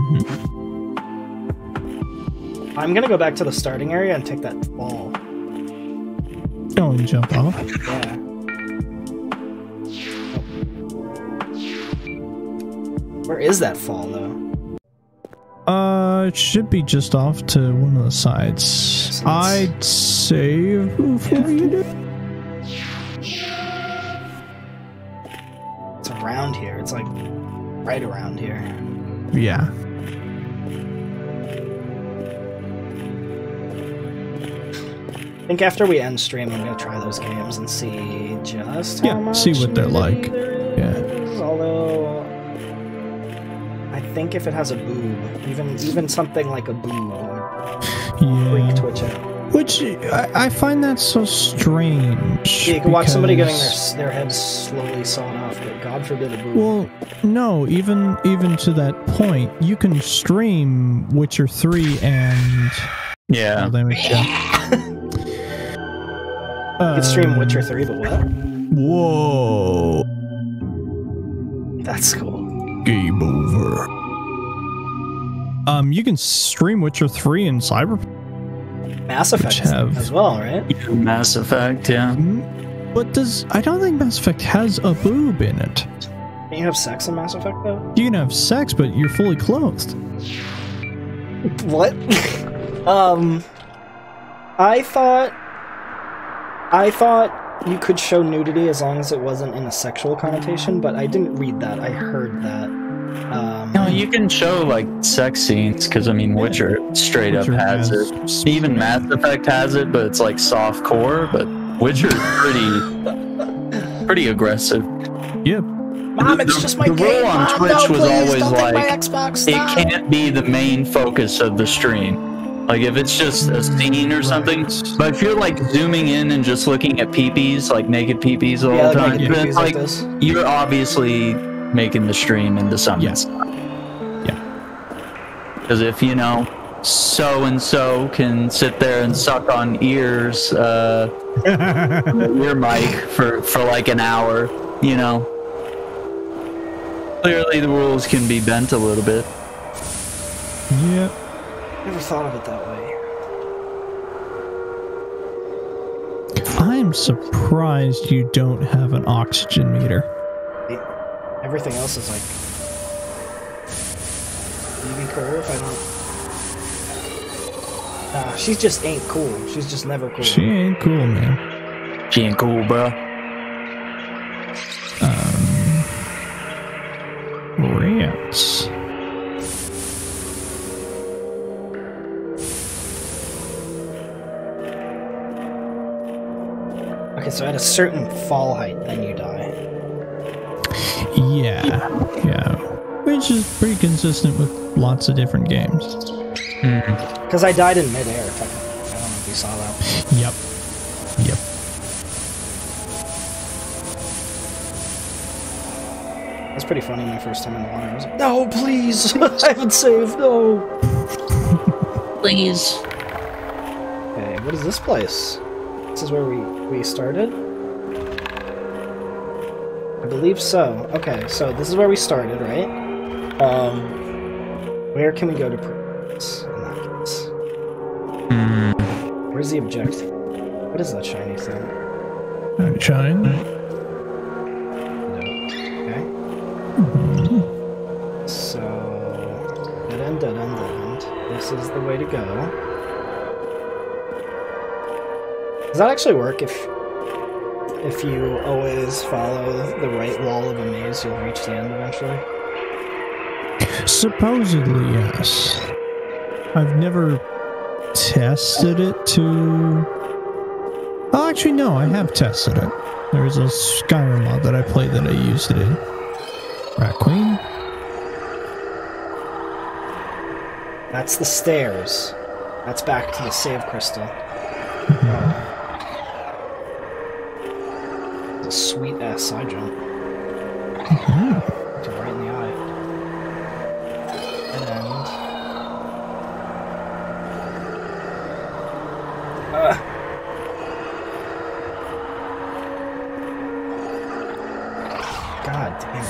I'm gonna go back to the starting area and take that fall. Oh, and jump off. Yeah. Where is that fall, though? It should be just off to one of the sides. I'd save before you do. It's around here. It's like right around here. Yeah. I think after we end stream, I'm gonna try those games and see just how much see what they're like. nudity there Yeah. is. Although, I think if it has a boob, even something like a boob would freak Yeah. Twitch out. Which I find that so strange. Yeah, you can watch somebody getting because- their head slowly sawn off, but God forbid a boob. Well, no, even to that point, you can stream Witcher 3 and Yeah. oh, there we go. You can stream Witcher 3, but what? Whoa. That's cool. Game over. You can stream Witcher 3 and Cyberpunk. Mass Effect have- as well, right? Mass Effect, yeah. But I don't think Mass Effect has a boob in it. Can you have sex in Mass Effect, though? You can have sex, but you're fully clothed. What? I thought you could show nudity as long as it wasn't in a sexual connotation, but I didn't read that. I heard that. No, you can show like sex scenes because I mean, Witcher straight Witcher up has has- it. Even Mass Effect has it, but it's like soft core. But Witcher is pretty aggressive. Yep. Mom, it's just my the game. rule on Mom, Twitch no, was please, always don't take my like, Xbox. It Stop. can't be the main focus of the stream. Like if it's just a scene or something. But if you're like zooming in and just looking at peepees, like naked peepees all Yeah, the like time, naked then peepees it's like like this. you're obviously making the stream into something. Yes. Because if you know, so and so can sit there and suck on ears, ear mic for like an hour, you know. Clearly, the rules can be bent a little bit. Yep. Never thought of it that way. I'm surprised you don't have an oxygen meter. Everything else is like BB curve. I don't. Nah, she just ain't cool. She's just never cool. She ain't cool, man. She ain't cool, bro. Rants. Okay, so at a certain fall height, then you die. Yeah. Which is pretty consistent with lots of different games. Because I died in midair, technically. I don't know if you saw that. Yep. That's pretty funny my first time in the water. I was like, no, please! I haven't saved, no! Please. Okay, what is this place? This is where we started? I believe so. Okay, so this is where we started, right? Where can we go to progress in that case? Where's the objective? What is that shiny thing? Shine. Okay. So, dead end. This is the way to go. Does that actually work if you always follow the right wall of a maze, you'll reach the end eventually? Supposedly, yes. I've never tested it to... Oh, actually, no, I have tested it. There's a Skyrim mod that I played that I used it in. Rat Queen. That's the stairs. That's back to the save crystal. It's a sweet ass side jump. To right in the eye. Dead end. God damn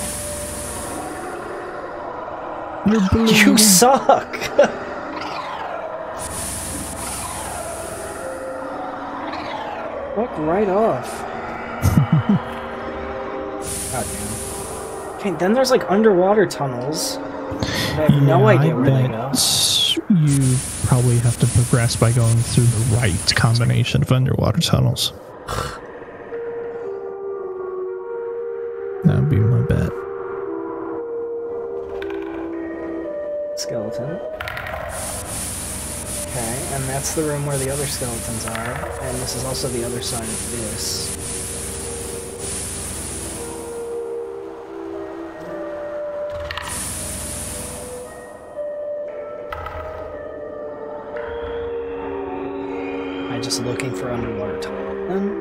it. You're blue. You suck! Fuck right off. God damn. Okay, then there's like underwater tunnels. I have no idea where they go. You probably have to progress by going through the right combination of underwater tunnels. That would be my bet. Skeleton. Okay, and that's the room where the other skeletons are, and this is also the other side of this. Am I just looking for underwater tunnel then?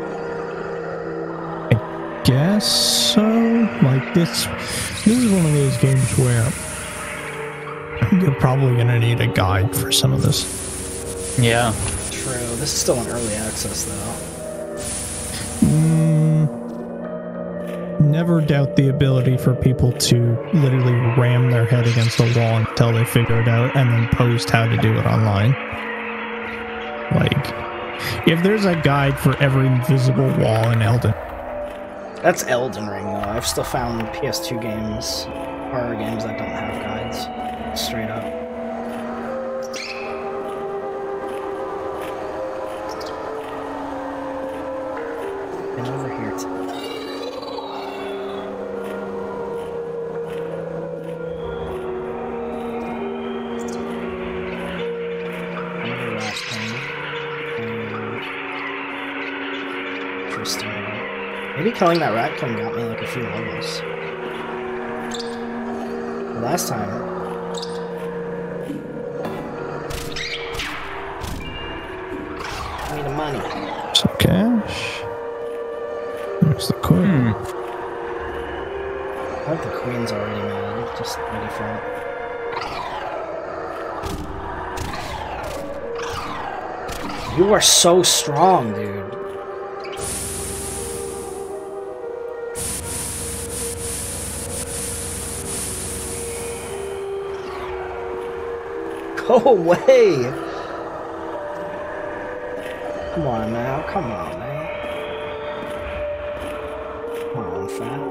Guess so. Like this is one of those games where you're probably gonna need a guide for some of this. Yeah. True. This is still in early access, though. Never doubt the ability for people to literally ram their head against a wall until they figure it out and then post how to do it online. Like, if there's a guide for every invisible wall in Elden. That's Elden Ring, though. I've still found PS2 games, horror games that don't have guides. Straight up. And over here, too. Another last thing. Interesting. Maybe killing that rat king got me like a few levels. The last time. Give me the money. Some cash. There's the coin. I think the queen's already mad. Just by default. You are so strong, dude. Go away! Come on now, come on, man. Come on, fat.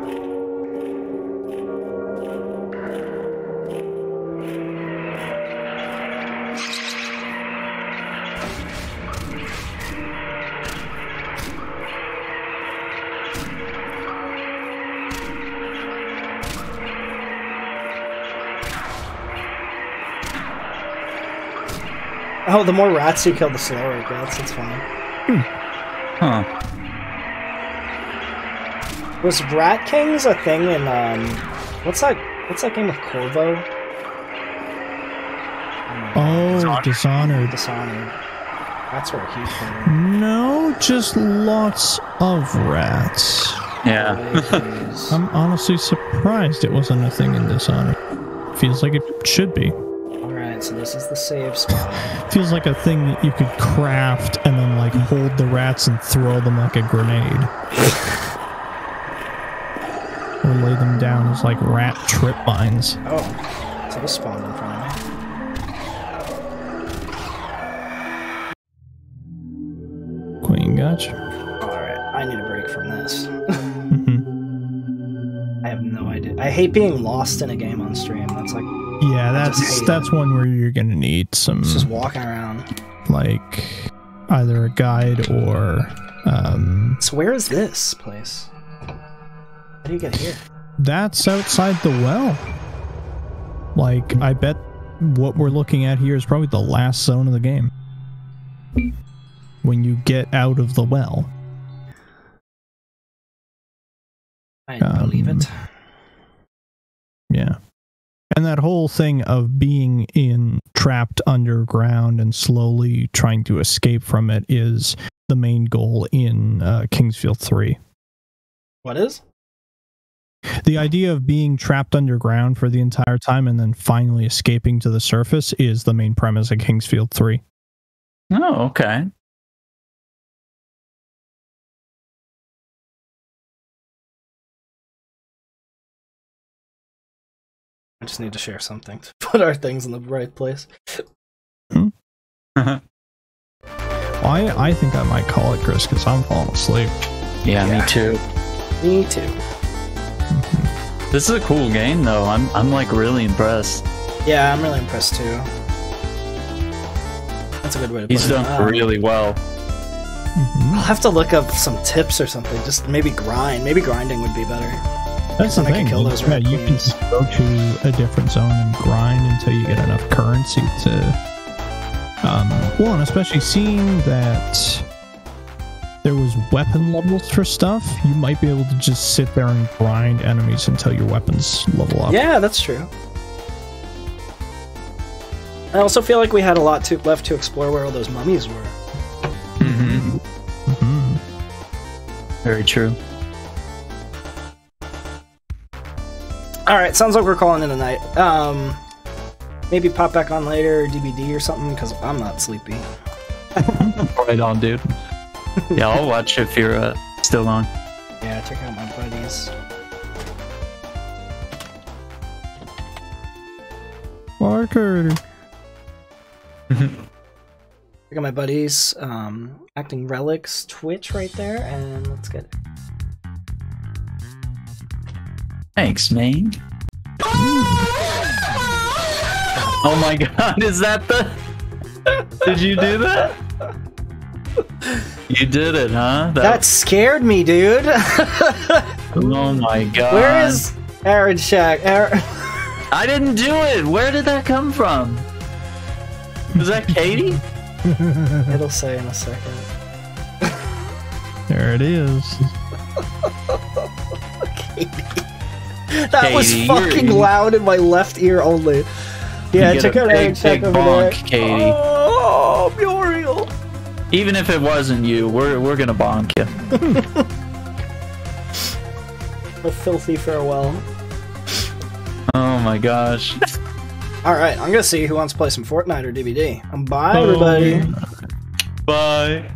Oh, the more rats you kill, the slower it gets. It's funny. Huh. Was Rat Kings a thing in what's that game with Corvo? Oh, Dishonored. Dishonored. That's where he came. No, just lots of rats. Yeah. Please. I'm honestly surprised it wasn't a thing in Dishonored. Feels like it should be. Alright, so this is the save spot. Feels like a thing that you could craft and then like hold the rats and throw them like a grenade. Or lay them down as like rat trip mines. Oh, so this spawned in front of me. Queen, gotcha. Alright, I need a break from this. Mhm. I have no idea. I hate being lost in a game on stream. That's like, Yeah, just hate that's one where you're gonna need some just walking around. like either a guide or So where is this place? How do you get here? that's outside the well. Like, I bet what we're looking at here is probably the last zone of the game. When you get out of the well. I believe it. Yeah. And that whole thing of being trapped underground and slowly trying to escape from it is the main goal in Kingsfield 3. What is? The idea of being trapped underground for the entire time and then finally escaping to the surface is the main premise of Kingsfield 3. Oh, okay. I just need to share something to put our things in the right place. I think I might call it, Chris, because I'm falling asleep. Yeah, Yeah. me too. Me too. This is a cool game, though. I'm like really impressed. Yeah, I'm really impressed too. That's a good way to put He's it. done really well. Mhm. I'll have to look up some tips or something. Just maybe grind. Maybe grinding would be better. That's the Then I thing. can kill those Yeah, red you can queens. just go to a different zone and grind until you get enough currency to. Well, and especially seeing that there was weapon levels for stuff, you might be able to just sit there and grind enemies until your weapons level up. Yeah, that's true. I also feel like we had a lot left to explore where all those mummies were. Mm-hmm. Mhm. Very true. Alright, sounds like we're calling it a night. Maybe pop back on later, DBD or something, because I'm not sleepy. Right on, dude. Yeah, I'll watch if you're still on. Yeah, check out my buddies. Parker. Check out my buddies. Acting Relics Twitch right there, and let's get it. Thanks, man. Oh my god, is that the... Did you do that? You did it, huh? That scared me, dude. Oh my god. Where is Aaron Shack? I didn't do it! Where did that come from? Was that Katie? It'll say in a second. There it is. That was Katie, fucking loud in my left ear only. Yeah, You get check a out big, Aaron Shack big over bonk, there. Katie. Oh, Muriel. Even if it wasn't you, we're gonna bonk you. A filthy farewell. Oh my gosh. Alright, I'm gonna see who wants to play some Fortnite or DVD. Bye, everybody. Bye.